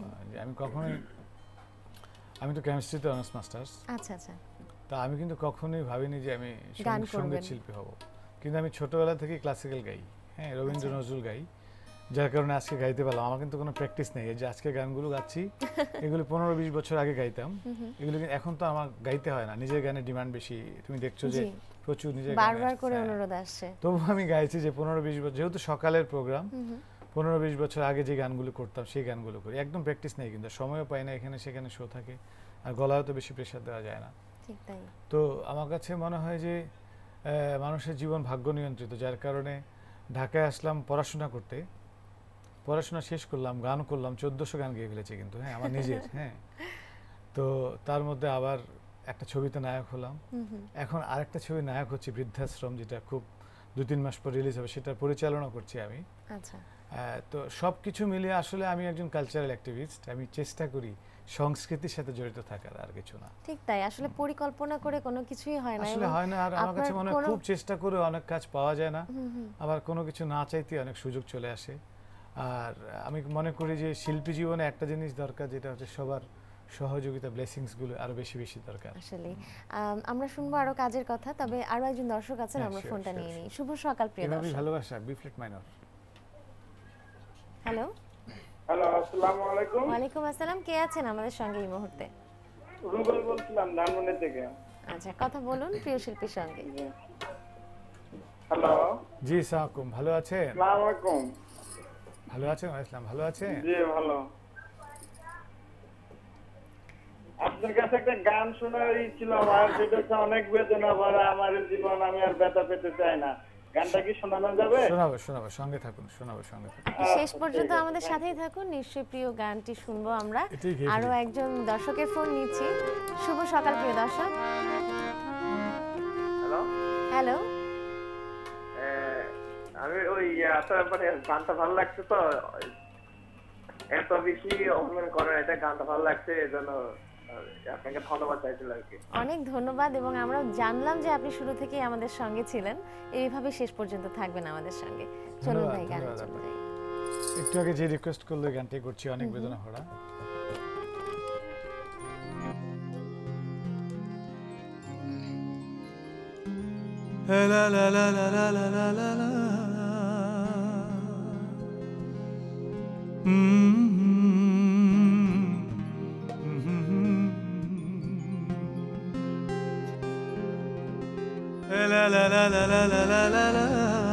Speaker 2: আমি তো কেমিস্ট্রিতে অনার্স মাস্টার্স।
Speaker 1: আচ্ছা আচ্ছা।
Speaker 2: তা আমি কিন্তু কখনোই ভাবিনি যে আমি সঙ্গীত শিল্পী হব, কিন্তু আমি ছোটবেলা থেকে ক্লাসিক্যাল গাই, হ্যাঁ, রবীন্দ্র নজরুল গাই, যার কারণে আজকে গাইতে পারলাম। আমার কিন্তু কোনো প্র্যাকটিস নেই, এই যে আজকে গানগুলো গাচ্ছি এগুলো 15-20 বছর আগে গাইতাম, এগুলো এখন তো আমার গাইতে হয় না, নিজের গানের ডিমান্ড বেশি, তুমি দেখছো যে প্রচুর নিজের
Speaker 1: বারবার করে অনুরোধ আসছে,
Speaker 2: তবু আমি গাইছি যে 15-20 বছর, যেহেতু সকালের প্রোগ্রাম, 15-20 বছর আগে যে গানগুলো করতাম সেই গানগুলো করি। একদম প্র্যাকটিস নেই, কিন্তু সময়ও পাই না, এখানে সেখানে শো থাকে, আর গলায় তো বেশি প্রেশার দেওয়া যায় না।
Speaker 1: ঠিক তাই।
Speaker 2: তো আমার কাছে মনে হয় যে মানুষের জীবন ভাগ্য নিয়ন্ত্রিত, যার কারণে ঢাকায় আসলাম পড়াশোনা করতে, পড়াশোনা শেষ করলাম, গান করলাম, 1400 গান গেয়ে ফেলেছি কিন্তু, হ্যাঁ, আমার নিজের। হ্যাঁ, তো তার মধ্যে আবার একটা ছবিতে নায়ক হলাম, এখন আরেকটা ছবি নায়ক হচ্ছে বৃদ্ধাশ্রম, যেটা খুব 2-3 মাস পর রিলিজ হবে, সেটা পরিচালনা করছি আমি।
Speaker 1: আচ্ছা।
Speaker 2: তো সব কিছু মিলিয়ে আসলে আমি একজন কালচারাল অ্যাক্টিভিস্ট, আমি চেষ্টা করি সংস্কৃতির সাথে জড়িত থাকার, আর কিছু না।
Speaker 1: ঠিক তাই, আসলে পরিকল্পনা করে কোনো কিছুই হয় না,
Speaker 2: আসলে হয় না। আর আমার কাছে মনে হয় খুব চেষ্টা করে অনেক কাজ পাওয়া যায় না, আবার কোনো কিছু না চাইতে অনেক সুযোগ চলে আসে। আর আমি মনে করি যে শিল্পী জীবনে একটা জিনিস দরকার, যেটা হচ্ছে সবার সহযোগিতা, ব্লেসিংস গুলো আরো বেশি বেশি দরকার।
Speaker 1: আসলে আমরা শুনবো আরো কাজের কথা, তবে আরো একজন দর্শক আছেন, আমরা ফোনটা নিয়ে নিই। শুভ সকাল প্রিয় দর্শক।
Speaker 2: ভালোবাসা B flat minor.
Speaker 1: Hello
Speaker 5: hello, আসসালামু আলাইকুম।
Speaker 1: ওয়ালাইকুম আসসালাম, কে আছেন আমাদের সঙ্গে এই মুহূর্তে?
Speaker 5: রুবেল বলছিলাম ধানমন্ডি থেকে।
Speaker 1: আচ্ছা, কথা বলুন প্রিয় শিল্পীর সঙ্গে।
Speaker 5: হ্যালো,
Speaker 2: জি সালাম, ভালো আছেন?
Speaker 5: আসসালামু আলাইকুম।
Speaker 2: ভালো আছেন ইসলাম, ভালো আছেন?
Speaker 5: জি ভালো। আপনার কাছে একটা গান শোনার ছিল আমার, সেটা হচ্ছে অনেক বেদনা ভরা আমার জীবন, আমি আর ব্যথা পেতে চাই না। গানটা কি শোনানো যাবে?
Speaker 2: শোনাবো শোনাবো, সঙ্গে থাকুন, শোনাবো সঙ্গে থাকুন।
Speaker 1: শেষ পর্যন্ত আমাদের সাথেই থাকুন, নিশ্চয়ই প্রিয় গানটি শুনবো আমরা। আরো একজন দর্শকের ফোন নিচ্ছি। শুভ সকাল প্রিয় দর্শক।
Speaker 8: হ্যালো
Speaker 1: হ্যালো,
Speaker 8: আমি
Speaker 6: আসলে মানে গানটা ভালো লাগছে তো, এত বেশি অভিমান করেন, এটা গানটা ভালো লাগছে, এজন্য আপনাকে ধন্যবাদ চাইছিল আর কি।
Speaker 1: অনেক ধন্যবাদ, এবং আমরা জানলাম যে আপনি শুরু থেকেই আমাদের সঙ্গে ছিলেন, এইভাবে শেষ পর্যন্ত থাকবেন আমাদের সঙ্গে। চলুন ভাই গানে চলে যাই।
Speaker 2: একটু আগে যে রিকোয়েস্ট করলো গানটি করছি, অনেক বেদনা ভরা।
Speaker 4: La la la la la la la la la. La la la la la la la la la.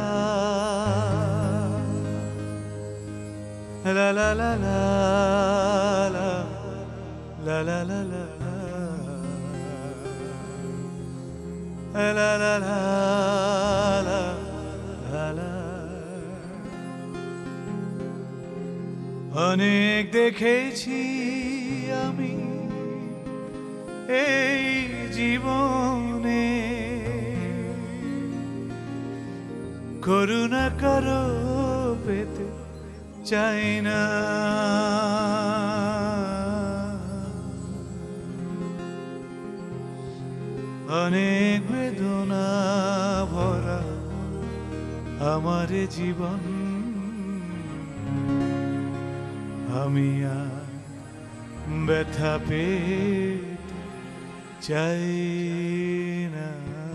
Speaker 4: La la la la la la la la la. La la la la la la. অনেক দেখেছি আমি এই জীবনে, করুণা কারো পেতে চাই না, অনেক বেদনা ভরা আমার জীবন, আমি আর ব্যথা পেতে চাই না।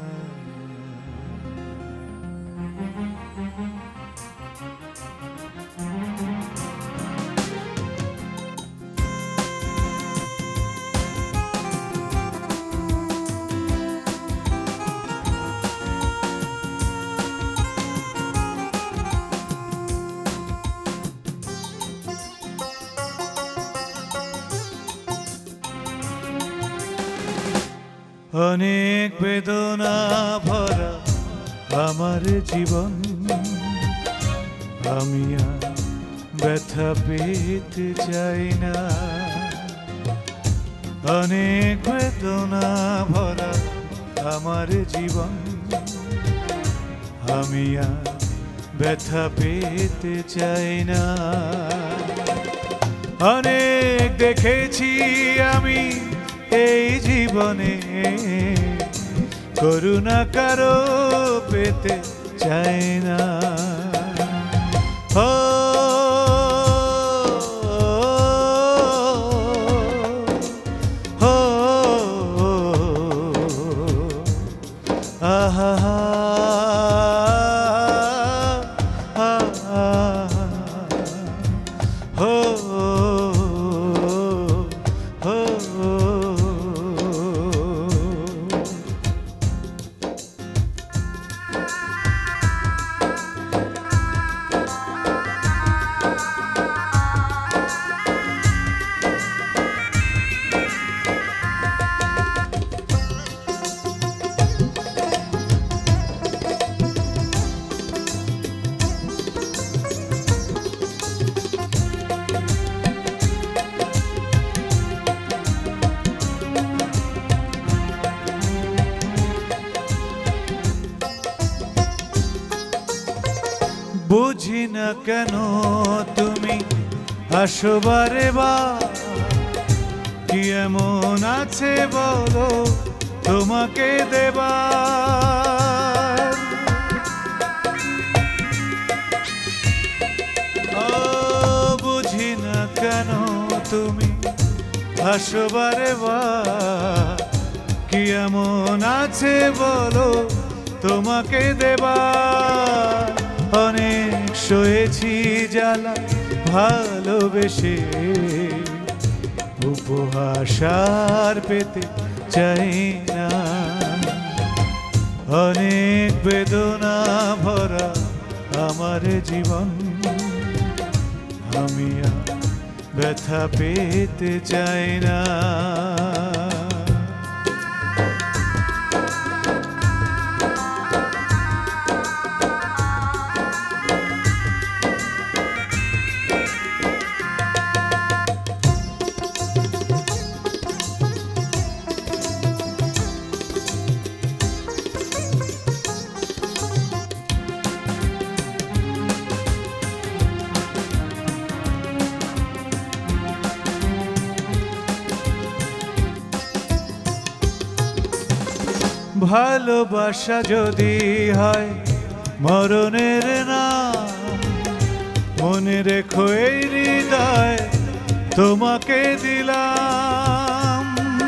Speaker 4: অনেক বেদনা ভরা আমার জীবন, আমি আর ব্যথা পেতে চাই না, অনেক বেদনা ভরা আমার জীবন, আমি আর ব্যথা পেতে চাই না। অনেক দেখেছি আমি এই জীবনে, করুণা কারো পেতে চাই না। ও আহা বুঝি না কেন তুমি আসো বারে বার, কি এমন আছে বলো তোমাকে দেবার। ও বুঝি না কেন তুমি আসো বারে বার, কি এমন আছে বলো তোমাকে দেবার। অনেক সয়েছি জ্বালা ভালোবেসে, উপহাস আর পেতে চাই না, অনেক বেদনা ভরা আমার জীবন, আমি আর ব্যথা পেতে চাই না। ভালোবাসা যদি হয় মরণের নাম, মনে রেখো এই হৃদয় তোমাকে দিলাম।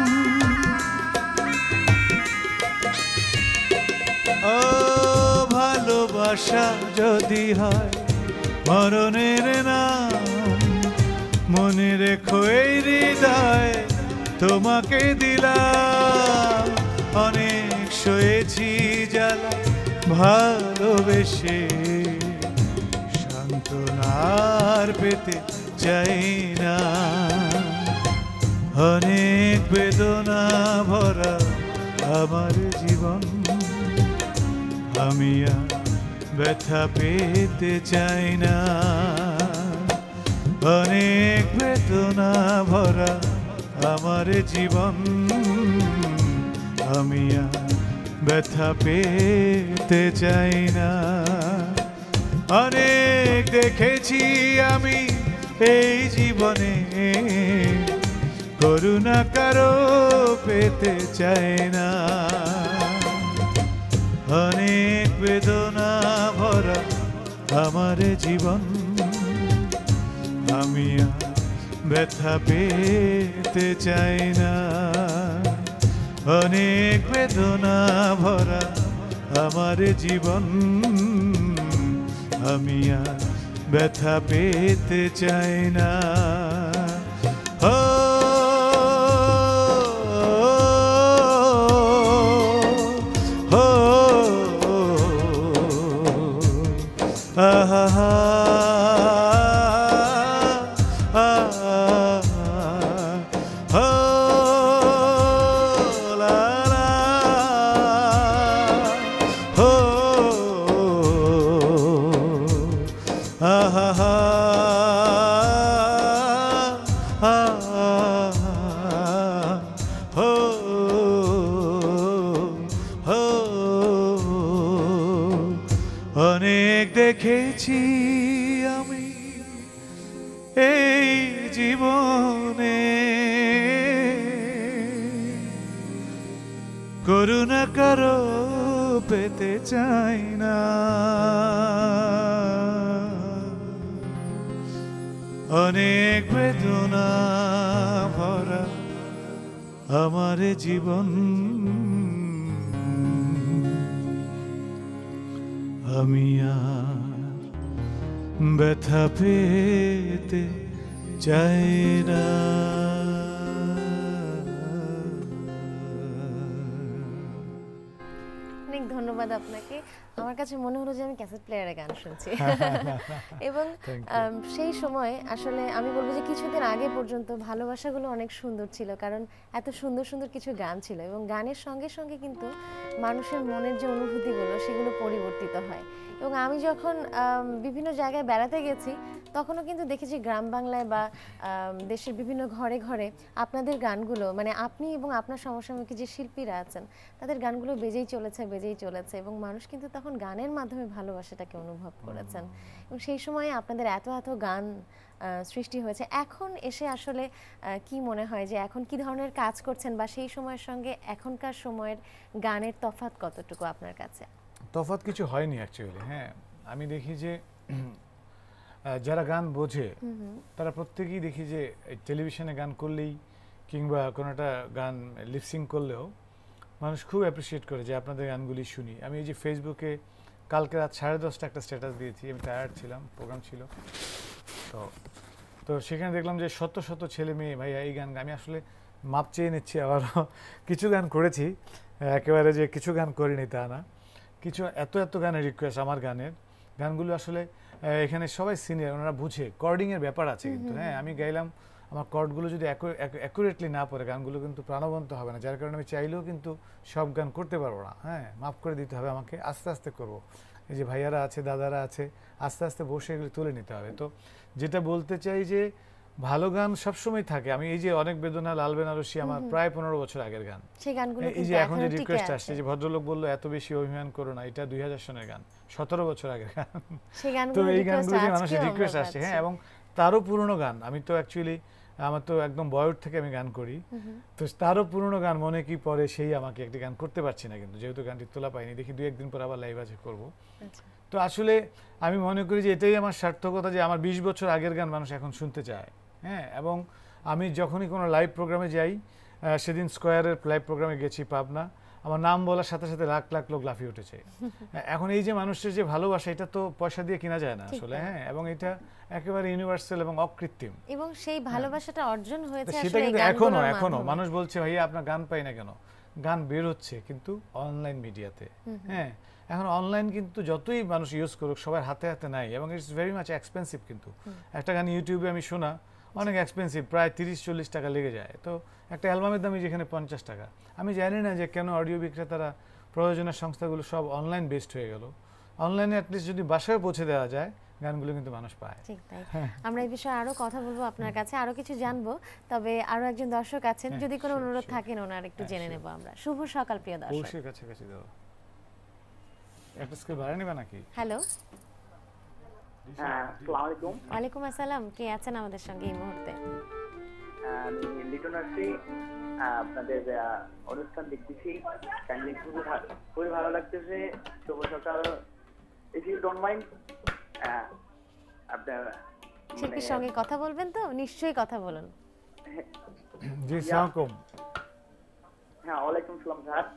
Speaker 4: ও ভালোবাসা যদি হয় মরণের নাম, মনে রেখো এই হৃদয় তোমাকে দিলাম। অনেক সয়েছি জ্বালা ভালোবেসে, সান্ত্বনার পেতে চাই না। অনেক বেদনা ভরা আমার জীবন, আমি আর ব্যথা পেতে চাই না। অনেক বেদনা ভরা আমার জীবন, আমি আর ব্যথা পেতে চাই না। অনেক দেখেছি আমি এই জীবনে, করুণা কারো পেতে চাই না। অনেক বেদনা ভরা আমার জীবন, আমি আর ব্যথা পেতে চাই না। অনেক বেদনা ভরা আমার জীবন, আমি আর ব্যথা পেতে চাই না। ও আহা অনেক দেখেছি আমি এই জীবনে, করুণা কারো পেতে চাই না। অনেক বেদনা ভরা আমার জীবন, আমি আর ব্যথা পেতে চাই না।
Speaker 1: অনেক ধন্যবাদ আপনাকে। আমার কাছে মনে হলো যে আমি ক্যাসেট প্লেয়ারে গান শুনছি। এবং সেই সময় আসলে আমি বলবো যে কিছুদিন আগে পর্যন্ত ভালোবাসাগুলো অনেক সুন্দর ছিল, কারণ এত সুন্দর সুন্দর কিছু গান ছিল এবং গানের সঙ্গে সঙ্গে কিন্তু মানুষের মনের যে অনুভূতিগুলো সেগুলো পরিবর্তিত হয়। এবং আমি যখন বিভিন্ন জায়গায় বেড়াতে গেছি তখনও কিন্তু দেখেছি গ্রাম বাংলায় বা দেশের বিভিন্ন ঘরে ঘরে আপনাদের গানগুলো, মানে আপনি এবং আপনার সমসাময়িক যে শিল্পীরা আছেন তাদের গানগুলো বেজেই চলেছে এবং মানুষ কিন্তু তখন গানের মাধ্যমে ভালোবাসাটাকে অনুভব করেছেন। এবং সেই সময়ে আপনাদের এত এত গান সৃষ্টি হয়েছে। এখন এসে আসলে কি মনে হয় যে এখন কি ধরনের কাজ করছেন, বা সেই সময়ের সঙ্গে এখনকার সময়ের গানের তফাৎ কতটুকু আপনার কাছে?
Speaker 2: তফাৎ কিছু হয়নি অ্যাকচুয়ালি। হ্যাঁ, আমি দেখি যে যারা গান বোঝে তারা প্রত্যেকেই দেখি যে টেলিভিশনে গান করলেই কিংবা কোনো একটা গান লিপসিং করলেও মানুষ খুব অ্যাপ্রিসিয়েট করে যে আপনাদের গানগুলি শুনি। আমি এই যে ফেসবুকে কালকে রাত 10:30 একটা স্ট্যাটাস দিয়েছি, আমি টায়ার্ড ছিলাম, প্রোগ্রাম ছিল, তো সেখানে দেখলাম যে শত শত ছেলে মেয়ে ভাইয়া এই গান, আমি আসলে মাপ চেয়ে নিচ্ছি, আবারও কিছু গান করেছি, একেবারে যে কিছু গান করিনি তা না, কিছু এত এত গানের রিকোয়েস্ট। আমার গানগুলো আসলে এখানে সবাই সিনিয়র, ওনারা বুঝে কর্ডিংয়ের ব্যাপার আছে কিন্তু। হ্যাঁ, আমি গাইলাম, আমার কর্ডগুলো যদি অ্যাকুরেটলি না পড়ে গানগুলো কিন্তু প্রাণবন্ত হবে না, যার কারণে আমি চাইলেও কিন্তু সব গান করতে পারবো না। হ্যাঁ, মাফ করে দিতে হবে আমাকে, আস্তে আস্তে করবো। এই যে ভাইয়ারা আছে, দাদারা আছে, আস্তে আস্তে বসে এগুলো তুলে নিতে হবে। তো যেটা বলতে চাই যে ভালো গান সবসময় থাকে। আমি এই যে অনেক বেদনা, লাল বেনারসি আমার প্রায় 15 বছর আগের গান। এই যে এখন যে রিকোয়েস্ট আসছে, যে ভদ্রলোক বললো এত বেশি অভিমান করো না, এটা 2000 সনের গান, 17 বছর আগের গান। তো এই গানগুলো যে মানুষের রিকোয়েস্ট আসছে, হ্যাঁ, এবং তারও পুরনো গান, আমি তো অ্যাকচুয়ালি আমার তো একদম বয়স থেকে আমি গান করি, তো তারও পুরনো গান মনে কি পড়ে সেই আমাকে একটি গান করতে পারছি না, কিন্তু যেহেতু গানটি তোলা পাইনি, দেখি 2-1 দিন পর আবার লাইভ আছে করব। তো আসলে আমি মনে করি যে এটাই আমার সার্থকতা যে আমার 20 বছর আগের গান মানুষ এখন শুনতে চায়। হ্যাঁ, এবং আমি যখনই কোনো লাইভ প্রোগ্রামে যাই, সেদিন স্কোয়ারের লাইভ প্রোগ্রামে গেছি পাবনা, আমার নাম বলার সাথে সাথে লাখ লাখ লোক লাফিয়ে উঠেছে। এখন এই যে মানুষের যে ভালোবাসা, এটা তো পয়সা দিয়ে কেনা যায় না আসলে। হ্যাঁ, এবং এটা একেবারে ইউনিভার্সাল এবং অকৃত্রিম,
Speaker 1: এবং সেই ভালোবাসাটা অর্জন হয়েছে
Speaker 2: সেটা
Speaker 1: আসলে
Speaker 2: কিন্তু
Speaker 1: গানগুলোর
Speaker 2: এখনো
Speaker 1: মাধ্যমে।
Speaker 2: মানুষ বলছে ভাইয়া আপনার গান পাই না কেন, গান বের হচ্ছে কিন্তু অনলাইন মিডিয়াতে। হ্যাঁ, এখন অনলাইন কিন্তু যতই মানুষ ইউজ করুক সবার হাতে হাতে নাই, এবং ইটস ভেরি মাচ এক্সপেন্সিভ। কিন্তু একটা গান ইউটিউবে আমি শোনা অনেক এক্সপেন্সিভ, প্রায় 30-40 টাকা লেগে যায়। তো একটা অ্যালবামের দামই যেখানে 50 টাকা। আমি জানি না যে কেন অডিও বিক্রেতারা, প্রয়োজনের সংস্থাগুলো সব অনলাইন বেসড হয়ে গেল। অনলাইনে অ্যাটলিস্ট যদি বাসায় পৌঁছে দেওয়া যায়, গানগুলো কিন্তু মানুষ পায়।
Speaker 1: ঠিক তাই। আমরা এই বিষয়ে আরো কথা বলবো আপনার কাছে, আরো কিছু জানবো, তবে আরো একজন দর্শক আছেন, যদি কোনো অনুরোধ থাকেন ওনার একটু জেনে নেব আমরা। শুভ সকাল প্রিয় দর্শক।
Speaker 2: পৌষের কাছাকাছি দাও, একটা স্কেল বাড়ায় নেবে নাকি?
Speaker 1: হ্যালো,
Speaker 6: হ্যাঁ, আসসালামু আলাইকুম।
Speaker 1: ওয়ালাইকুম আসসালাম, কে আছেন আমাদের সঙ্গে এই মুহূর্তে?
Speaker 6: আমি লিটন আসছি, আপনাদের অনুষ্ঠান দেখতেছি, খুবই ভালো লাগতেছে। শুভ সকাল। ইফ ইউ ডোন্ট মাইন্ড, আপনার
Speaker 1: শিল্পীর সঙ্গে কথা বলবেন তো? নিশ্চয়ই কথা বলুন।
Speaker 2: জি, সালাম।
Speaker 6: হ্যাঁ, ওয়ালাইকুম সালাম স্যার।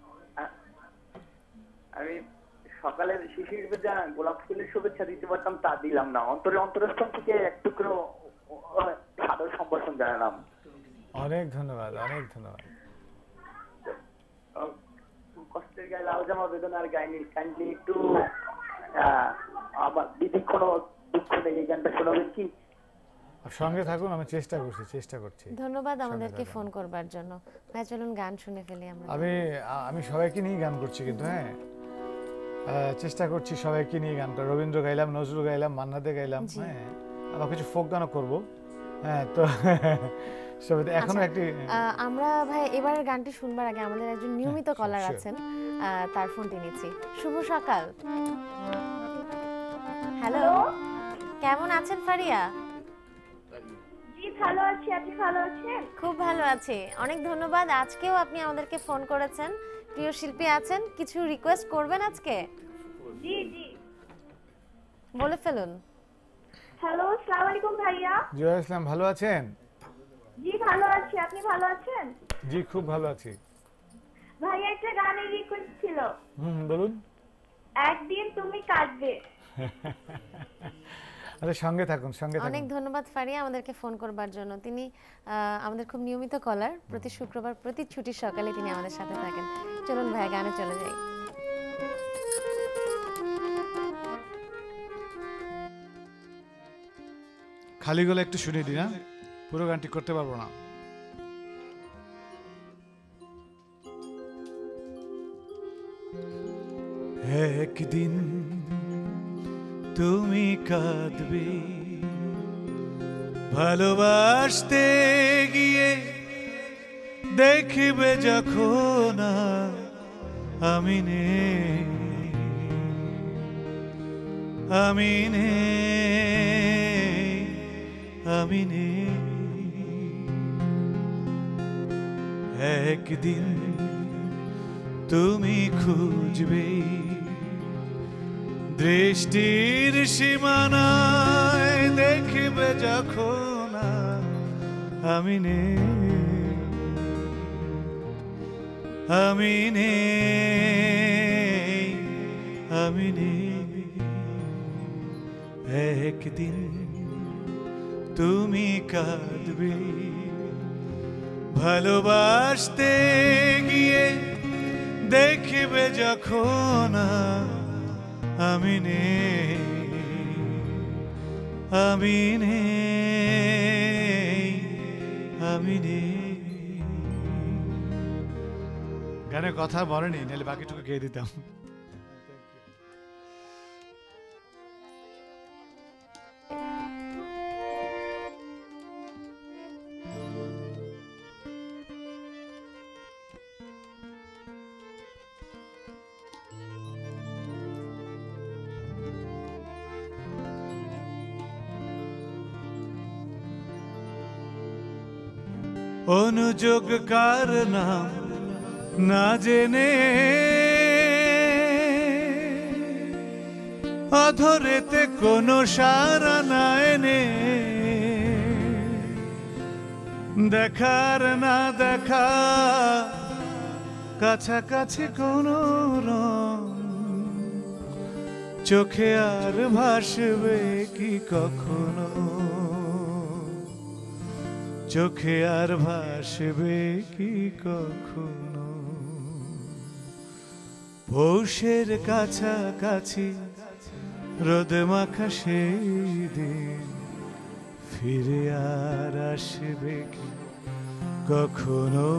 Speaker 6: আমি সকালের শিশির ভেজা গোলাপ ফুলের শুভেচ্ছা দিতে পারতাম, তা দিলাম না। অন্তরস্থল থেকে এক টুকরো সাদর সম্ভাষণ জানালাম।
Speaker 2: অনেক ধন্যবাদ, অনেক ধন্যবাদ।
Speaker 6: কষ্টের গায়ে লাল জামা বেদনার গাইনি, কাইন্ডলি একটু আমার দিদি কোনো দুঃখ নেই, এই গানটা শোনাবেন কি?
Speaker 2: সঙ্গে থাকুন, আমি চেষ্টা করছি।
Speaker 1: ধন্যবাদ আমাদেরকে ফোন করবার জন্য। ভাই চলুন গান শুনে ফেলি আমরা।
Speaker 2: আমি সবাইকে নিয়ে গান করছি, কিন্তু হ্যাঁ চেষ্টা করছি সবাইকে নিয়ে গানটা। রবীন্দ্র গাইলাম, নজরুল গাইলাম, মান্না দে গাইলাম, হ্যাঁ আবার কিছু ফোক গানও করবো। হ্যাঁ, তো এখনো একটি
Speaker 1: আমরা ভাই এবারের গানটি শুনবার আগে আমাদের একজন নিয়মিত কলার আছেন, তার ফোনটি নিচ্ছি। শুভ সকাল। হ্যালো, কেমন আছেন ফারিয়া?
Speaker 7: জি ভালো আছি, আপনি ভালো আছেন?
Speaker 1: খুব ভালো আছি, অনেক ধন্যবাদ। আজকেও আপনি আমাদেরকে ফোন করেছেন, প্রিয় শিল্পী আছেন, কিছু রিকোয়েস্ট করবেন আজকে?
Speaker 7: জি জি,
Speaker 1: বলে ফেলুন।
Speaker 7: হ্যালো, আসসালামু আলাইকুম ভাইয়া।
Speaker 2: জি ইসলাম, ভালো আছেন?
Speaker 7: জি ভালো আছি, আপনি ভালো আছেন?
Speaker 2: জি খুব ভালো আছি।
Speaker 7: ভাইয়া একটা গানের রিকোয়েস্ট ছিল।
Speaker 2: বলুন।
Speaker 7: একদিন তুমি কাঁদবে।
Speaker 2: আরে সঙ্গে থাকুন।
Speaker 1: অনেক ধন্যবাদ ফারিয়া আমাদেরকে ফোন করবার জন্য। তিনি আমাদের খুব নিয়মিত কলার, প্রতি শুক্রবার প্রতি ছুটির সকালে তিনি আমাদের সাথে থাকেন। চলুন ভাইয়া গানে চলে যাই।
Speaker 2: খালি গলা একটু শুনিয়ে দিই, না পুরো গানটি করতে পারবো না।
Speaker 4: একদিন তুমি কাঁদবে, ভালোবাসতে গিয়ে দেখবে যখন আমি নেই, আমি নেই, আমি নেই। একদিন তুমি খুঁজবে দৃষ্টির সীমানায়, দেখবে যখন আমি নেই, আমি নেই, আমি নেই। একদিন তুমি কাঁদবে, ভালোবাসতে গিয়ে দেখবে যখন আমি নেই, আমি নেই, আমি নেই।
Speaker 2: গানের কথা বলেনি, নাহলে বাকিটুকু গেয়ে দিতাম।
Speaker 4: অনুযোগ কার নাম না জেনে অধরেতে কোনো সারা না এনে দেখার না দেখা কাছাকাছি কোনো রং চোখে আর ভাসবে কি কখনো চোখে আর ভাসবে কি কখনো পৌষের কাছাকাছি রোদ মাখা সেই দিন ফিরে আর আসবে কি কখনো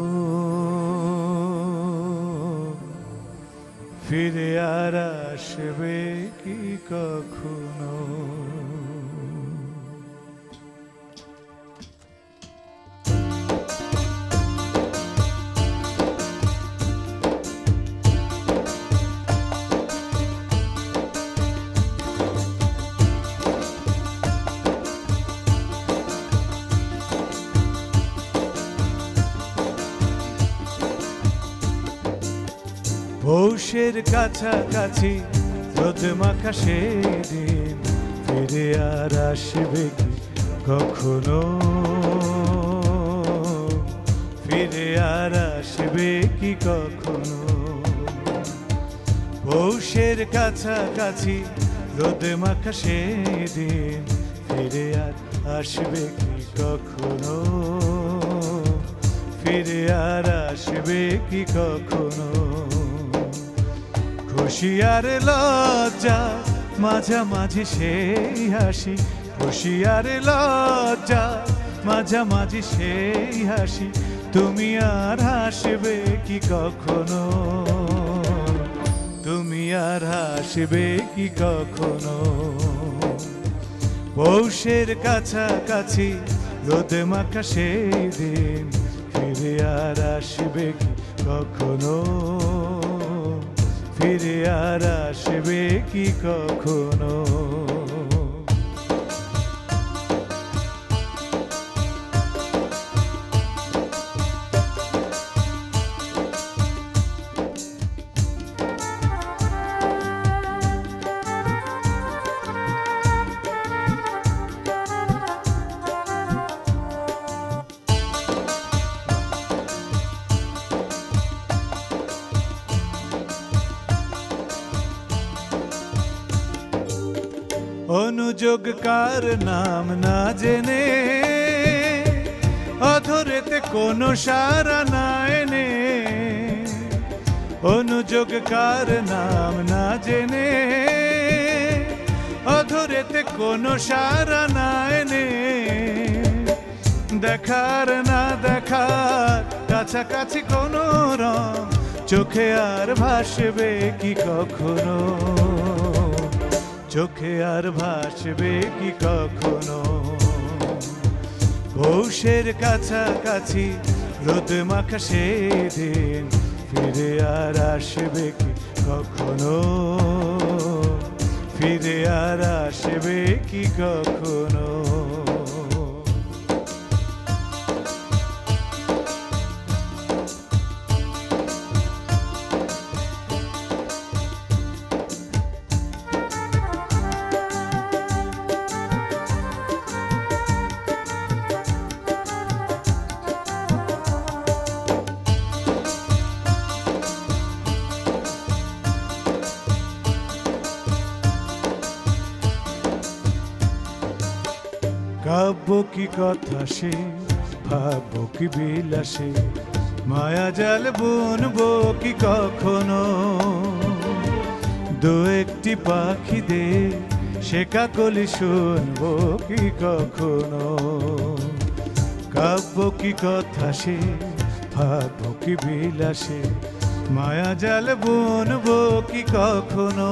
Speaker 4: ফিরে আর আসবে কি কখনো পৌষের কাছাকাছি রোদ মাখা সেই দিন ফিরে আর আসবে কি কখনো ফিরে আর আসবে কি কখনো পৌষের কাছাকাছি রোদ মাখা সেই দিন ফিরে আর আসবে কি কখনো ফিরে আর আসবে কি কখনো খুশি আর লজ্জা মাঝামাঝি সেই হাসি খুশি আর লজ্জা মাঝামাঝি সেই হাসি তুমি আর হাসবে কি কখনো তুমি আর হাসবে কি কখনো পৌষের কাছাকাছি রোদ মাখা সেই দিন ফিরে আর আসবে কি কখনো ফিরে আর আসবে কি কখনো অনুযোগ কার নাম না জেনে অধরেতে কোনো সারা না এনে অনুযোগ কার নাম না জেনে অধরেতে কোনো সারা না এনে দেখার না দেখার কাছাকাছি কোনো রং চোখে আর ভাসবে কি কখনো চোখে আর ভাসবে কি কখনো পৌষের কাছাকাছি রোদ মাখা সেই দিন ফিরে আর আসবে কি কখনো ফিরে আর আসবে কি কখনো কাব্য কি কথা সে ভাবব কি বিলাসে মায়া জাল বুনবো কি কখনো দু একটি পাখি দে সে কাকলি শুনবো কি কখনো কাব্য কি কথা সে ভাবব কি বিলাসে মায়া জাল বুনবো কি কখনো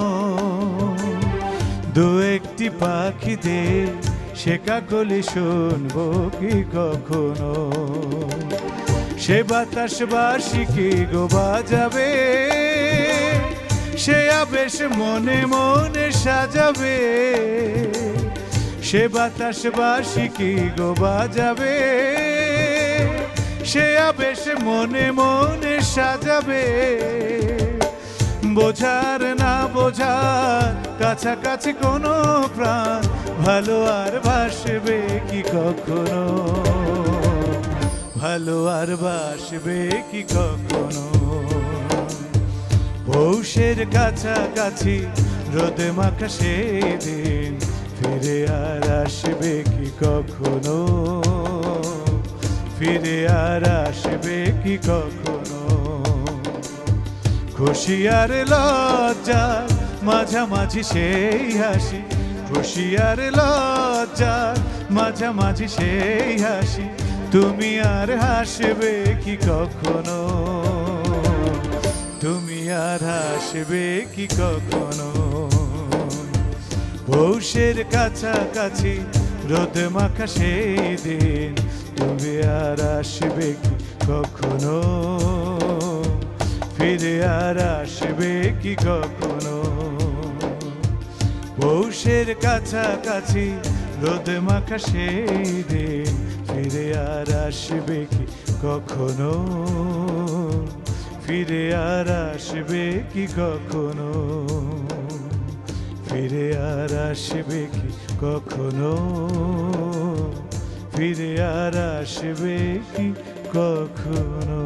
Speaker 4: দু একটি পাখি দে সে কাকলি শুনবো কি কখনো সে বাতাস বাসি কি গো বাজাবে সে আবেশ মনে মনে সাজাবে সে বাতাস বাসি কি গো বাজাবে সে আবেশ মনে মনে সাজাবে। বোঝার না বোঝার কাছাকাছি কোনো প্রাণ ভালো আর বাসবে কি কখনো, ভালো আর বাসবে কি কখনো। পৌষের কাছাকাছি রোদে মাখা সেই দিন ফিরে আর আসবে কি কখনো, ফিরে আর আসবে কি কখনো। খুশি আর লজ্জার মাঝামাঝি সেই হাসি, খুশি আর লজ্জার মাঝামাঝি সেই হাসি, তুমি আর হাসবে কি কখনো, তুমি আর হাসবে কি কখনো। পৌষের কাছাকাছি রোদ মাখা সেই দিন তুমি আর আসবে কি কখনো, ফিরে আর আসবে কি কখনো। পৌষের কাছাকাছি রোদ মাখা সেই দিন ফিরে আর আসবে কি কখনো, ফিরে আর আসবে কি কখনো, ফিরে আর আসবে কি কখনো, ফিরে আর আসবে কি কখনো।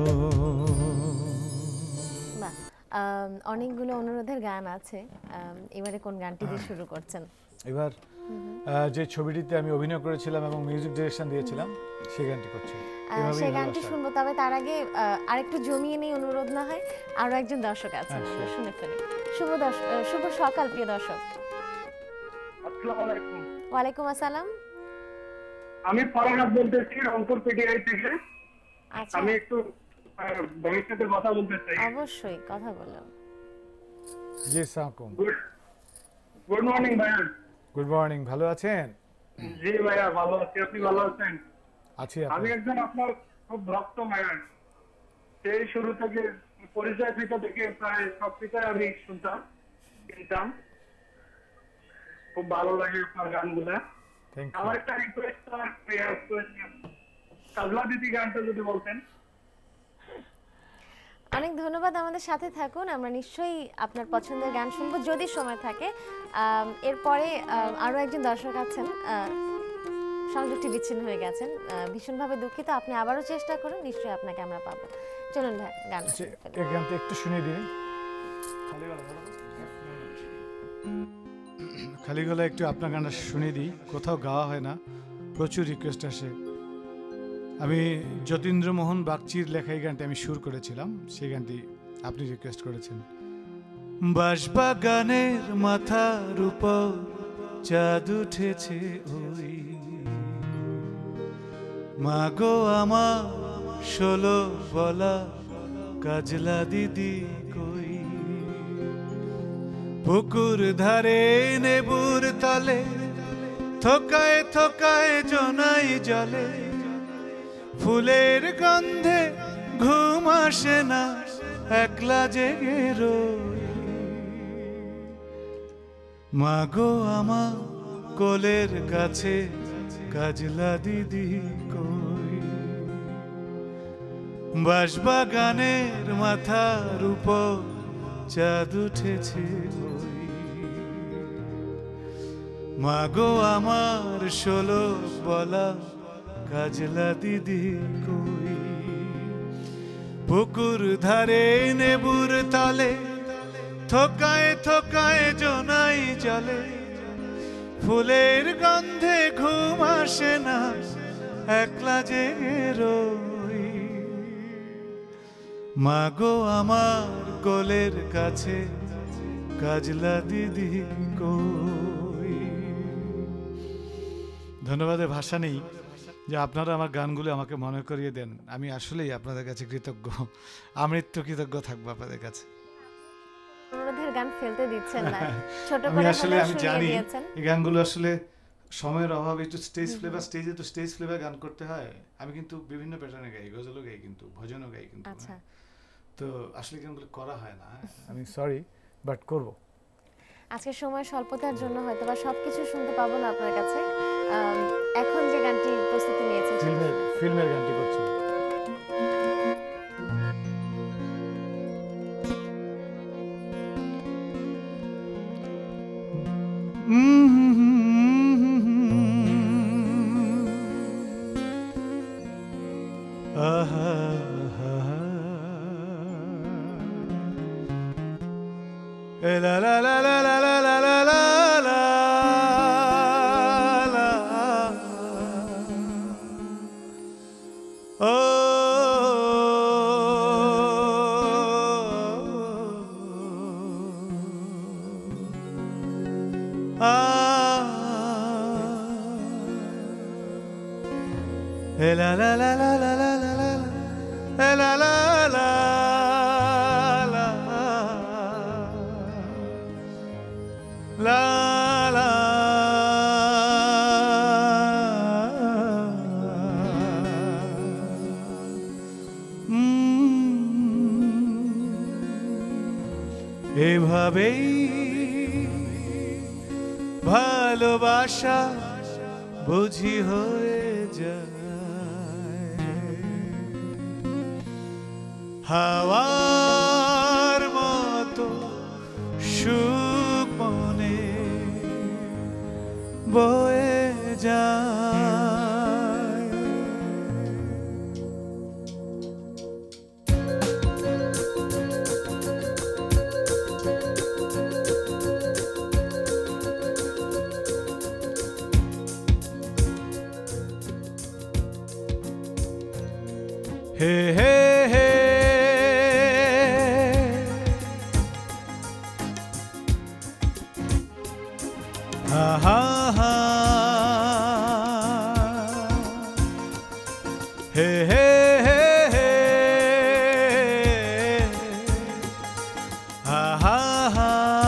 Speaker 1: অনেকগুলো অনুরোধের গান আছে, এবারে কোন গানটি দিয়ে শুরু করছেন?
Speaker 2: এবার যে ছবিটিতে আমি অভিনয় করেছিলাম এবং মিউজিক ডিরেকশন দিয়েছিলাম সেই গানটি করছি।
Speaker 1: সেই গানটি শুনবো, তবে তার আগে আরেকটু জমিয়ে নেই, অনুরোধ না হয় আরো একজন দর্শক আছেন, শুনে ফেলি। শুভ সকাল প্রিয় দর্শক।
Speaker 5: আসসালামু আলাইকুম।
Speaker 1: ওয়ালাইকুম আসসালাম।
Speaker 5: আমি ফরহাদ বলতেছি রংপুর পিটিআই থেকে।
Speaker 1: আচ্ছা,
Speaker 5: আমি একটু ভাইয়ের সাথে কথা বলতে চাই।
Speaker 1: অবশ্যই কথা বললাম।
Speaker 2: জি সালাম।
Speaker 5: গুড মর্নিং ভাইয়া।
Speaker 2: গুড মর্নিং, ভালো আছেন?
Speaker 5: জি ভাইয়া ভালো আছি, আপনি ভালো আছেন?
Speaker 2: আছি।
Speaker 5: আমি একজন আপনার খুব ভক্ত ভাইয়া, সেই শুরু থেকে পরিচয় থেকে প্রায় সব থেকে আমি শুনতাম, খুব ভালো লাগে আপনার গানগুলা। আমার একটা রিকোয়েস্ট কাজলা দিদি গানটা যদি বলতেন।
Speaker 1: অনেক ধন্যবাদ, আমাদের সাথে থাকুন, আমরা নিশ্চয়ই আপনার পছন্দের গান শুনবো যদি সময় থাকে। এরপরে আরো একজন দর্শক আছেন, সংযোগটি বিচ্ছিন্ন হয়ে গেছেন, ভীষণভাবে দুঃখিত। আপনি আবারও চেষ্টা করুন, নিশ্চয়ই আপনাকে আমরা পাবো। চলুন ভাই গান
Speaker 2: এই গানটা একটু শুনিয়ে দিন। খালি গলায় একটু আপনার গানটা শুনিয়ে দিই, কোথাও গাওয়া হয় না, প্রচুর রিকোয়েস্ট আসে। আমি যতীন্দ্রমোহন বাগচির লেখা এই গানটি আমি সুর করেছিলাম, সেই গানটি আপনি রিকোয়েস্ট করেছেন।
Speaker 4: বাঁশবাগানের মাথার উপর চাঁদ উঠেছে ওই, মাগো আমার 16 বলা কাজলা দিদি কই। পুকুর ধারে নেবুর তলে থোকায় থোকায় জোনাই জলে, ফুলের গন্ধে ঘুম আসে না একলা জেগে রই। মাগো আমার কোলের কাছে কাজলা দিদি কই। বাঁশবাগানের মাথার উপর চাঁদ উঠেছে ওই, মাগো আমার 16 বলা কাজলা দিদি কই। পুকুর ধারে নেবুর তলে থোকায় থোকায় জোনাই জলে, ফুলের গন্ধে ঘুম আসে না একলা জেগে রই। মাগো আমার কোলের কাছে কাজলা দিদি কই।
Speaker 2: ধন্যবাদের ভাষা নেই যে আপনারা আমার গানগুলো আমাকে মনে করিয়ে দেন। আমি আসলেই আপনাদের কাছে কৃতজ্ঞ, আমৃত্যু কৃতজ্ঞ থাকবো আপনাদের কাছে।
Speaker 1: অনুরোধের গান ফেলতে দিচ্ছেন না, ছোট
Speaker 2: আমি
Speaker 1: করে
Speaker 2: আসলে আমি জানি
Speaker 1: দিয়েছেন।
Speaker 2: এই গানগুলো আসলে সময়ের অভাবে একটু স্টেজ ফ্লেভার গান করতে হয়। আমি কিন্তু বিভিন্ন প্যাটার্নে গাই, গজলও গাই, কিন্তু ভজনও গাই, কিন্তু
Speaker 1: আচ্ছা,
Speaker 2: তো আসলে গানগুলো করা হয় না। আমি সরি, বাট করব।
Speaker 1: আজকে সময় স্বল্পতার জন্য হয়তো বা সবকিছু শুনতে পাবো না আপনার কাছে। এখন যে গানটি প্রস্তুতি নিয়েছেন
Speaker 2: ফিল্মের গানটি করছি।
Speaker 4: La la la la la la la la la la. La la la la la la la la la la la la la la. এভাবেই ভালোবাসা বুঝি হয়ে যায় হাওয়ার মতো সুখ মনে বয়ে যায় হে হে হে ha ha ha hey hey hey hey ha ha ha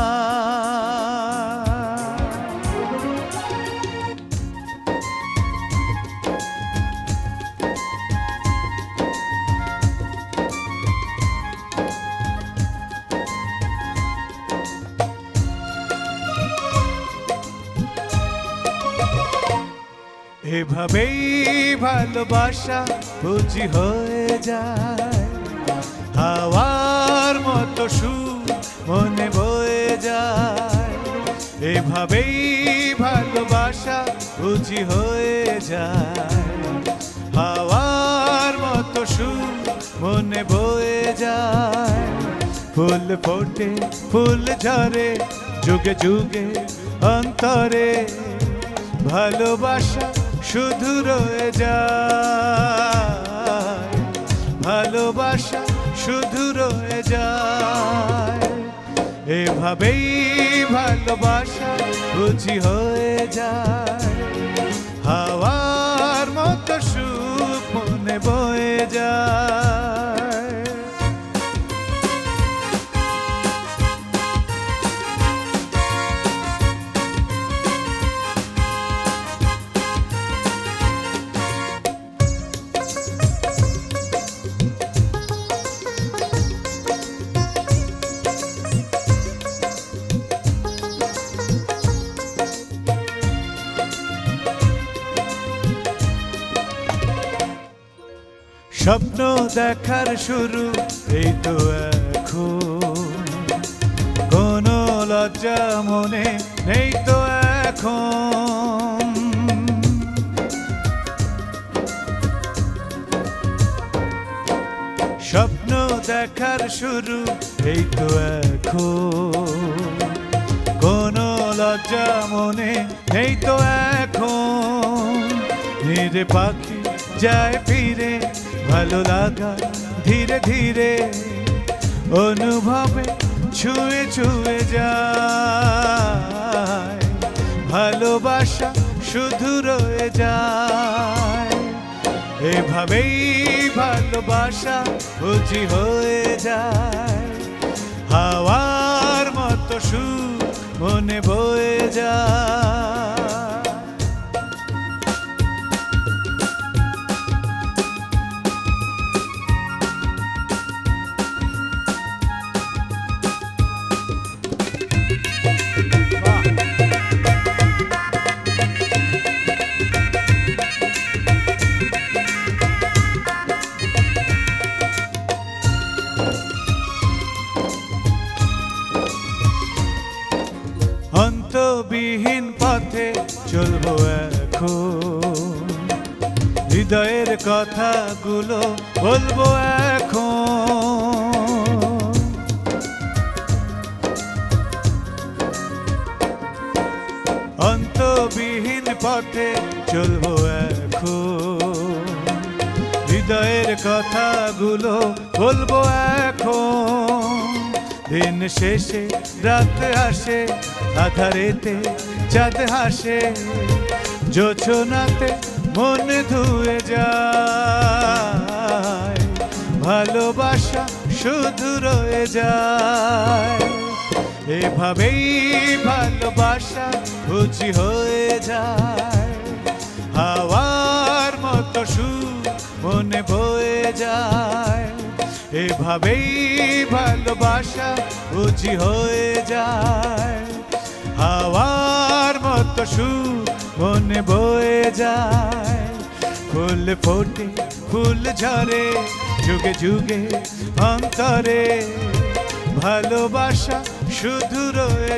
Speaker 4: এভাবেই ভালোবাসা বুঝি হয়ে যায় হাওয়ার মতো সুর মনে বয়ে যায় এভাবেই ভালোবাসা বুঝি হয়ে যায় হাওয়ার মতো সুর মনে বয়ে যায় ফুল ফোটে ফুল ঝরে যুগে যুগে অন্তরে ভালোবাসা শুধু রয়ে যায় ভালোবাসা শুধু রয়ে যায় এভাবেই ভালোবাসা বুঝি হয়ে যায় হাওয়ার মতো সুখ মনে বয়ে যায় স্বপ্ন দেখার শুরু এই তো এখন কোনো লজ্জা মনে নেই তো এখন স্বপ্ন দেখার শুরু এই তো এখন কোনো লজ্জা মনে নেই তো এখন নিরে পাখি যায় ফিরে ভালো লাগা ধীরে ধীরে অনুভবে ছুঁয়ে ছুঁয়ে যায় ভালোবাসা শুধু রয়ে যায় এভাবেই ভালোবাসা বুঝি হয়ে যায় হাওয়ার মতো সুর মনে বয়ে যায় অন্তবিহীন পথে চলবো এখন, হৃদয়ের কথাগুলো বলবো এখন। অন্তবিহীন পথে চলবো এখন, হৃদয়ের কথাগুলো বলবো এখন। দিন শেষে রাত আসে, আধারেতে চাঁদ হাসে, জোছনাতে মন ধুয়ে যায়, ভালোবাসা শুধু রয়ে যায়। এভাবেই ভালোবাসা বুঝি হয়ে যায়, হাওয়ার মতো সুর মনে বয়ে যায়। এভাবেই ভালোবাসা বুঝি হয়ে যায়, হাওয়ার মতো সুর মনে বয়ে যায়। ফুল ফোটে ফুল ঝরে যুগে যুগে অন্তরে, ভালোবাসা শুধু রয়ে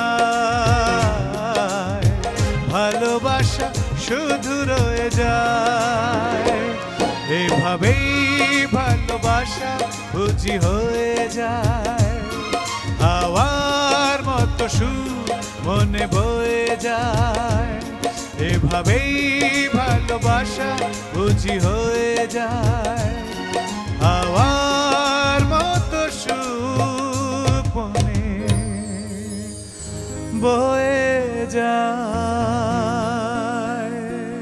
Speaker 4: যায়, ভালোবাসা শুধু রয়ে যায়। এভাবেই ভালোবাসা বুঝি হয়ে যায়, হাওয়ার মতো সুর মনে বয়ে যায়। এভাবেই ভালোবাসা বুঝি হয়ে যায়, হাওয়ার মতো সুর মনে বয়ে যায়।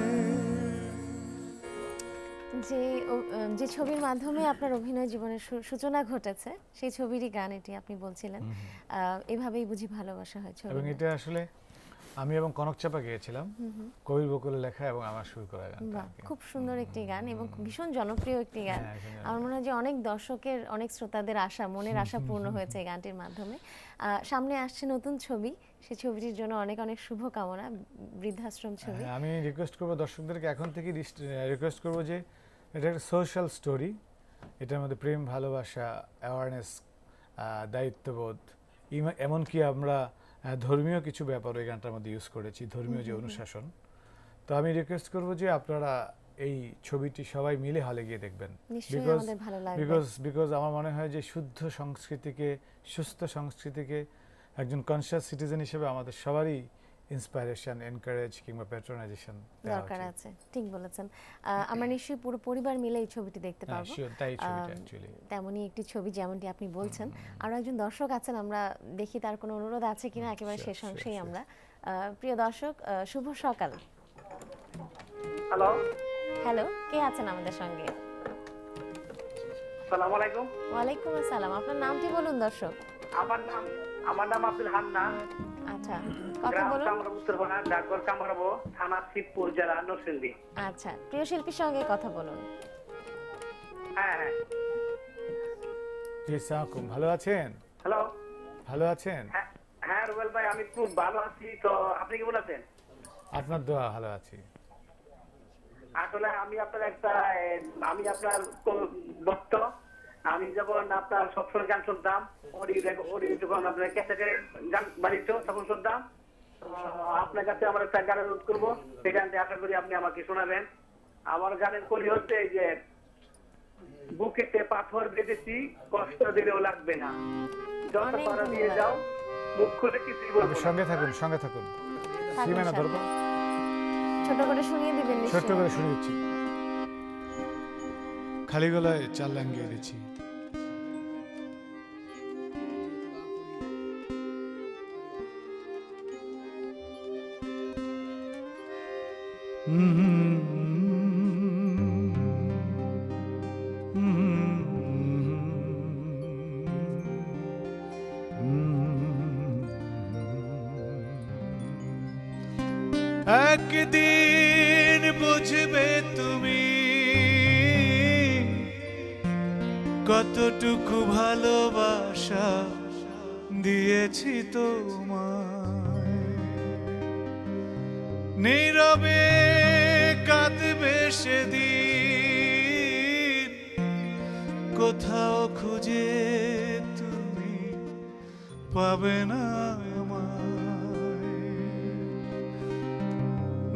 Speaker 1: যে ছবির মাধ্যমে আপনার অভিনয় জীবনের সূচনা ঘটেছে, সেই ছবিরই গান এটি, আপনি বলছিলেন এভাবেই বুঝি ভালোবাসা হয় ছবি।
Speaker 2: এবং এটা আসলে আমি এবং কনক চাপা গিয়েছিলাম, কবির বকুলের লেখা এবং আমার সুর করা গান।
Speaker 1: খুব সুন্দর একটি গান এবং ভীষণ জনপ্রিয় একটি গান। আমার মনে হয় যে অনেক দর্শকের, অনেক শ্রোতাদের আশা, মনের আশা পূর্ণ হয়েছে এই গানটির মাধ্যমে। সামনে আসছে নতুন ছবি, সেই ছবিটির জন্য অনেক অনেক শুভকামনা। বৃদ্ধাশ্রম ছবি।
Speaker 2: আমি রিকোয়েস্ট করব দর্শকদেরকে, এখন থেকে রিকোয়েস্ট করব যে এটা একটা সোশ্যাল স্টোরি, এটার মধ্যে প্রেম, ভালোবাসা, অ্যাওয়ারনেস, দায়িত্ববোধ, এমনকি আমরা ধর্মীয় কিছু ব্যাপার ওই গানটার মধ্যে ইউজ করেছি, ধর্মীয় যে অনুশাসন। তো আমি রিকোয়েস্ট করব যে আপনারা এই ছবিটি সবাই মিলে হলে গিয়ে দেখবেন, বিকজ আমার মনে হয় যে শুদ্ধ সংস্কৃতিকে, সুস্থ সংস্কৃতিকে একজন কনসিয়াস সিটিজেন হিসেবে আমাদের সবারই ইন্সপাইরেশন, এনকারেজ কিংবা প্যাট্রোনাইজেশন
Speaker 1: দরকার আছে। ঠিক বলেছেন। আমরা নিশ্চয়ই পুরো পরিবার মিলে এই ছবিটি দেখতে পাবো। তেমনই একটি ছবি যেমনটি আপনি বলছেন। আরো একজন দর্শক আছেন, আমরা দেখি তার কোনো অনুরোধ আছে কিনা, একেবারে শেষ অংশেই আমরা। প্রিয় দর্শক, শুভ সকাল।
Speaker 6: হ্যালো
Speaker 1: হ্যালো, কে আছেন আমাদের সঙ্গে?
Speaker 6: আসসালামু আলাইকুম।
Speaker 1: ওয়ালাইকুম আসসালাম। আপনার নামটি বলুন দর্শক।
Speaker 6: আমার নাম আব্দুল হান্নান।
Speaker 1: আচ্ছা, কথা বলুন।
Speaker 6: উত্তরপাড়া, ডাকঘর কামরাবো, থানা শিবপুর, জেলা নরসিংদী।
Speaker 1: আচ্ছা, প্রিয় শিল্পীর সঙ্গে কথা বলুন।
Speaker 6: হ্যাঁ হ্যাঁ।
Speaker 2: জি, সালাম, ভালো আছেন?
Speaker 6: হ্যালো,
Speaker 2: ভালো আছেন?
Speaker 6: হ্যাঁ রুবেল ভাই, আমি খুব ভালো আছি। তো আপনি কেমন আছেন?
Speaker 2: আপনার দোয়া ভালো আছি।
Speaker 6: আসলে আমি আপনার ভক্ত। আমি যখন আপনার সবসময় গান শুনতাম, যখন আপনার ক্যাসেটে গান বাড়িত তখন শুনতাম। আপনার কাছে আমার একটা গানের অনুরোধ করবো, সেই গানটি আশা করি আপনি আমাকে শোনাবেন। আমার গানের কলি হচ্ছে এই যে, বুকেতে পাথর বেঁধেছি, কষ্ট দিলেও লাগবে না, যত পারা দিয়ে যাও, মুখ খুলে কিছুই বলবো না।
Speaker 2: সঙ্গে থাকুন, সঙ্গে থাকুন। সীমানা ধরবো,
Speaker 1: ছোট করে শুনিয়ে দিবেন।
Speaker 2: ছোট করে শুনিয়ে দিচ্ছি। খালি গলায় চাল লাগিয়ে দিচ্ছি। একদিন বুঝবে তুমি কতটুকু ভালোবাসা দিয়েছি তোমায়। নীরবে কাঁদবে সেদিন, কোথাও খুঁজে তুমি পাবে না আমায়।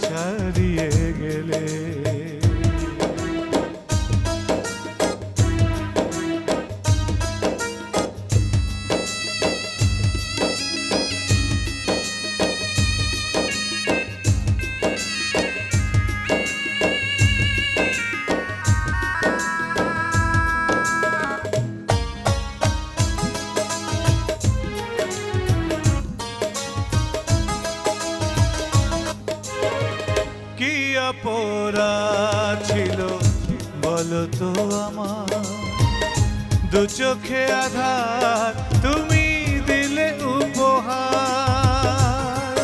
Speaker 4: ছাড়িয়ে গেলে। কি অপরাধ ছিল বলো তো আমার, দু চোখে আধার তুমি দিলে উপহার।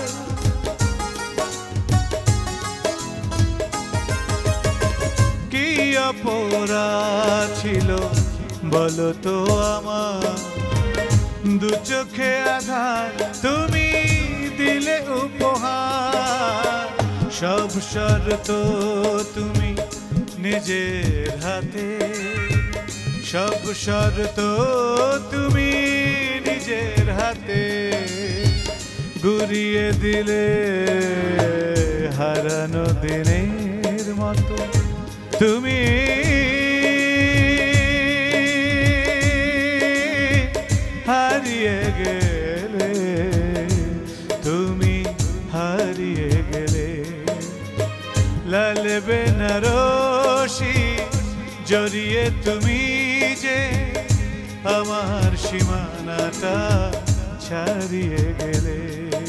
Speaker 4: কি অপরাধ ছিল বলো তো আমার, দু চোখে আধার তুমি দিলে উপহার। সব শর্ত তুমি নিজের হাতে, সব শর্ত তুমি নিজের হাতে ঘুরিয়ে দিলে। হারানো দিনের মতো তুমি হারিয়ে গেলে, তুমি হারিয়ে গেলে। লাল বেনারসি জড়িয়ে তুমি যে আমার সীমানাটা ছাড়িয়ে গেলে।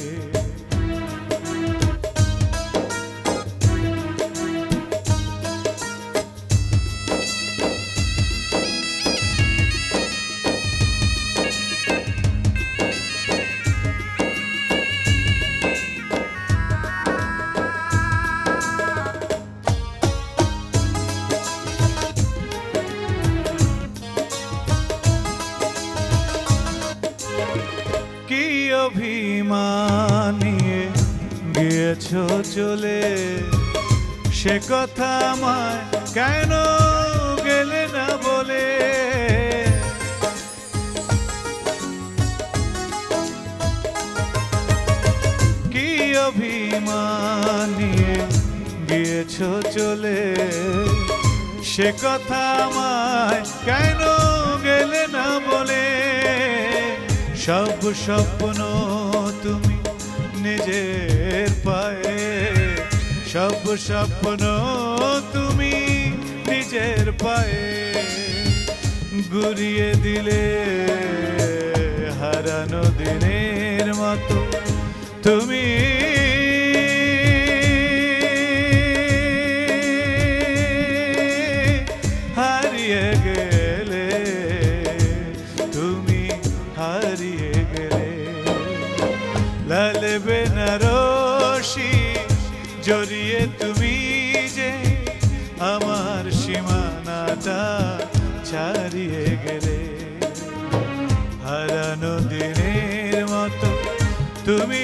Speaker 4: কি অভিমান নিয়ে গিয়েছো চলে, সে কথা আমায় কেন গেলে না বলে। কি অভিমান নিয়ে গিয়েছো চলে, সে কথা আমায় কেন গেলে না বলে। সব স্বপ্ন তুমি নিজের পায়ে, সব স্বপ্ন তুমি নিজের পায়ে ঘুরিয়ে দিলে। হারানো দিনের মতো তুমি হারিয়ে গেলে, তুমি হারিয়ে গেলে। লাল বেনারসি জড়িয়ে তুমি যে আমার সীমানাটা ছাড়িয়ে গেলে। হারানো দিনের মতো তুমি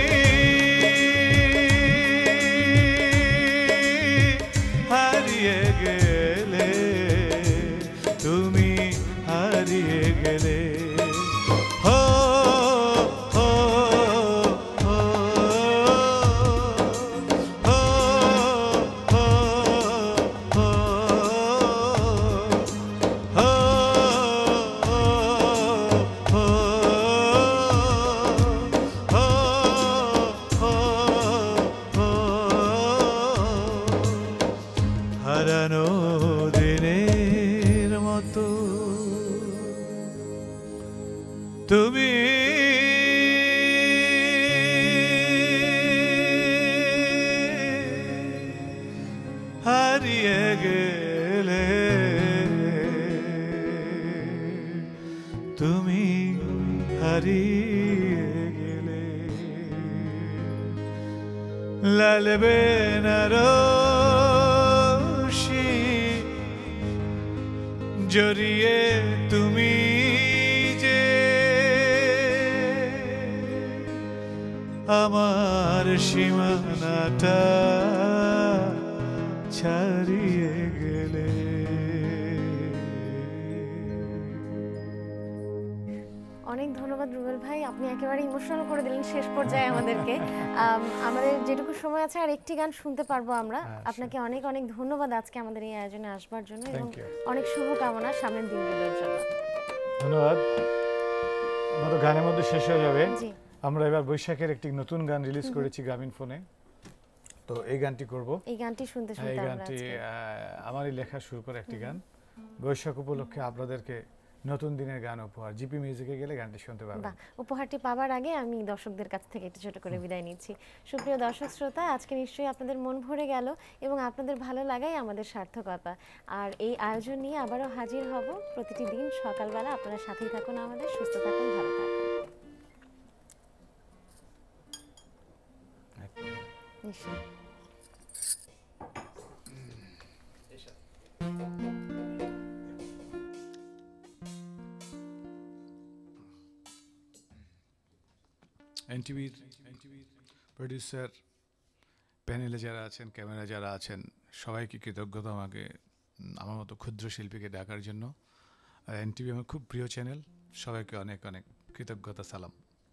Speaker 4: হারিয়ে গেলে, তুমি হারিয়ে গেলে। হো হো হো হো হো হো হারানো দিনের মতো তুমি হারিয়ে গেলে, তুমি হারিয়ে গেলে। লাল বেনারসি জড়িয়ে তুমি যে আমার সীমানাটা ছাড়িয়ে গেলে।
Speaker 1: অনেক ধন্যবাদ রুবেল ভাই, আপনি একেবারে ইমোশনাল করে দিলেন শেষ পর্যায়ে আমাদেরকে। আমাদের যেটুকু সময় আছে আর একটি গান শুনতে পারবো আমরা। আপনাকে অনেক অনেক ধন্যবাদ আজকে আমাদের এই আয়োজনে আসবার জন্য এবং অনেক শুভকামনা সামনের দিনগুলোর জন্য।
Speaker 2: ধন্যবাদ। আমাদের গানের মধ্যে শেষ হয়ে যাবে। আমরা এবার বৈশাখের একটি নতুন গান রিলিজ করেছি গ্রামীণ ফোনে, তো এই গানটি করব।
Speaker 1: এই গানটি শুনতে শুনতে
Speaker 2: এই গানটি আমারই লেখা সুর করে একটি গান, বৈশাখ উপলক্ষে আপনাদেরকে নতুন দিনের গান উপহার। জিপি মিউজিকে গেলে গানটি শুনতে পারবেন।
Speaker 1: উপহারটি পাওয়ার আগে আমি দর্শকদের কাছ থেকে একটু ছোট করে বিদায় নিচ্ছি। সুপ্রিয় দর্শক শ্রোতা, আজকে নিশ্চয়ই আপনাদের মন ভরে গেল এবং আপনাদের ভালো লাগাই আমাদের সার্থকতা। আর এই আয়োজন নিয়ে আবারও হাজির হব প্রতিটি দিন সকালবেলা। আপনারা সাথেই থাকুন আমাদের, সুস্থ থাকুন, ভালো থাকুন। নিশ্চয়ই।
Speaker 2: এনটিভির প্রডিউসার প্যানেলে যারা আছেন, ক্যামেরা যারা আছেন, সবাইকে কৃতজ্ঞতা আমাকে আমার মতো ক্ষুদ্র শিল্পীকে ডাকার জন্য। আর এনটিভি আমার খুব প্রিয় চ্যানেল, সবাইকে অনেক অনেক কৃতজ্ঞতা, সালাম।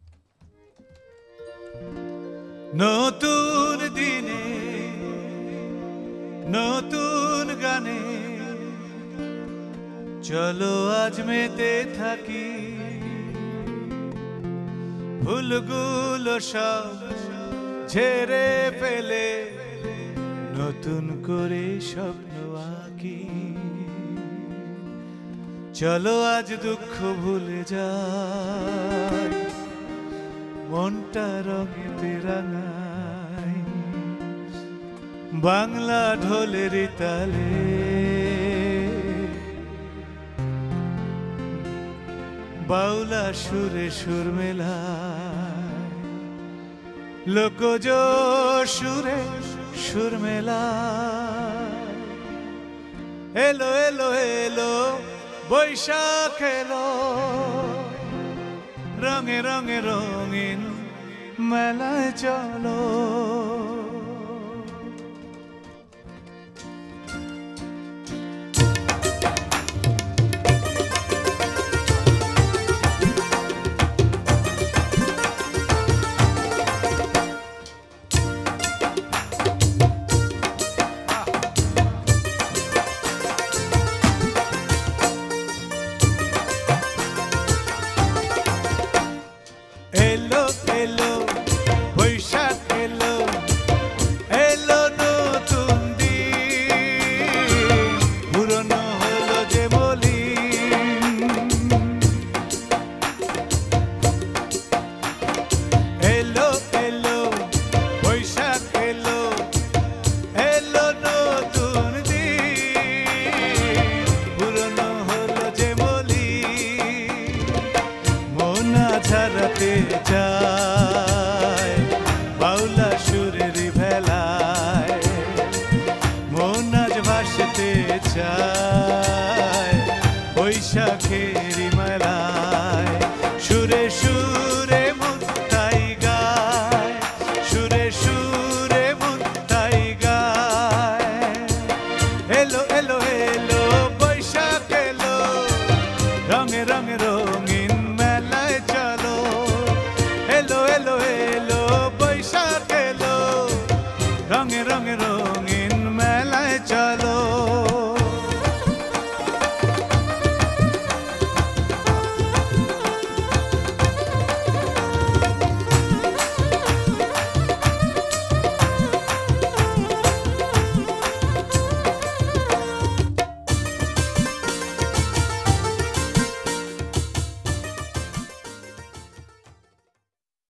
Speaker 4: নতুন দিনে নতুন গানে চলো আজ মেতে থাকি, ভুলগুলো সব ঝেড়ে ফেলে নতুন করে স্বপ্ন আঁকি। চলো আজ দুঃখ ভুলে যাই, মনটা রঙেতে রাঙাই, বাংলা ঢোলের তালে বাউলা সুরে সুর মেলায়, লোকজ সুরে সুর মেলায়। এলো এলো এলো বৈশাখ এলো, রঙে রঙে রঙিন মেলায় চলো।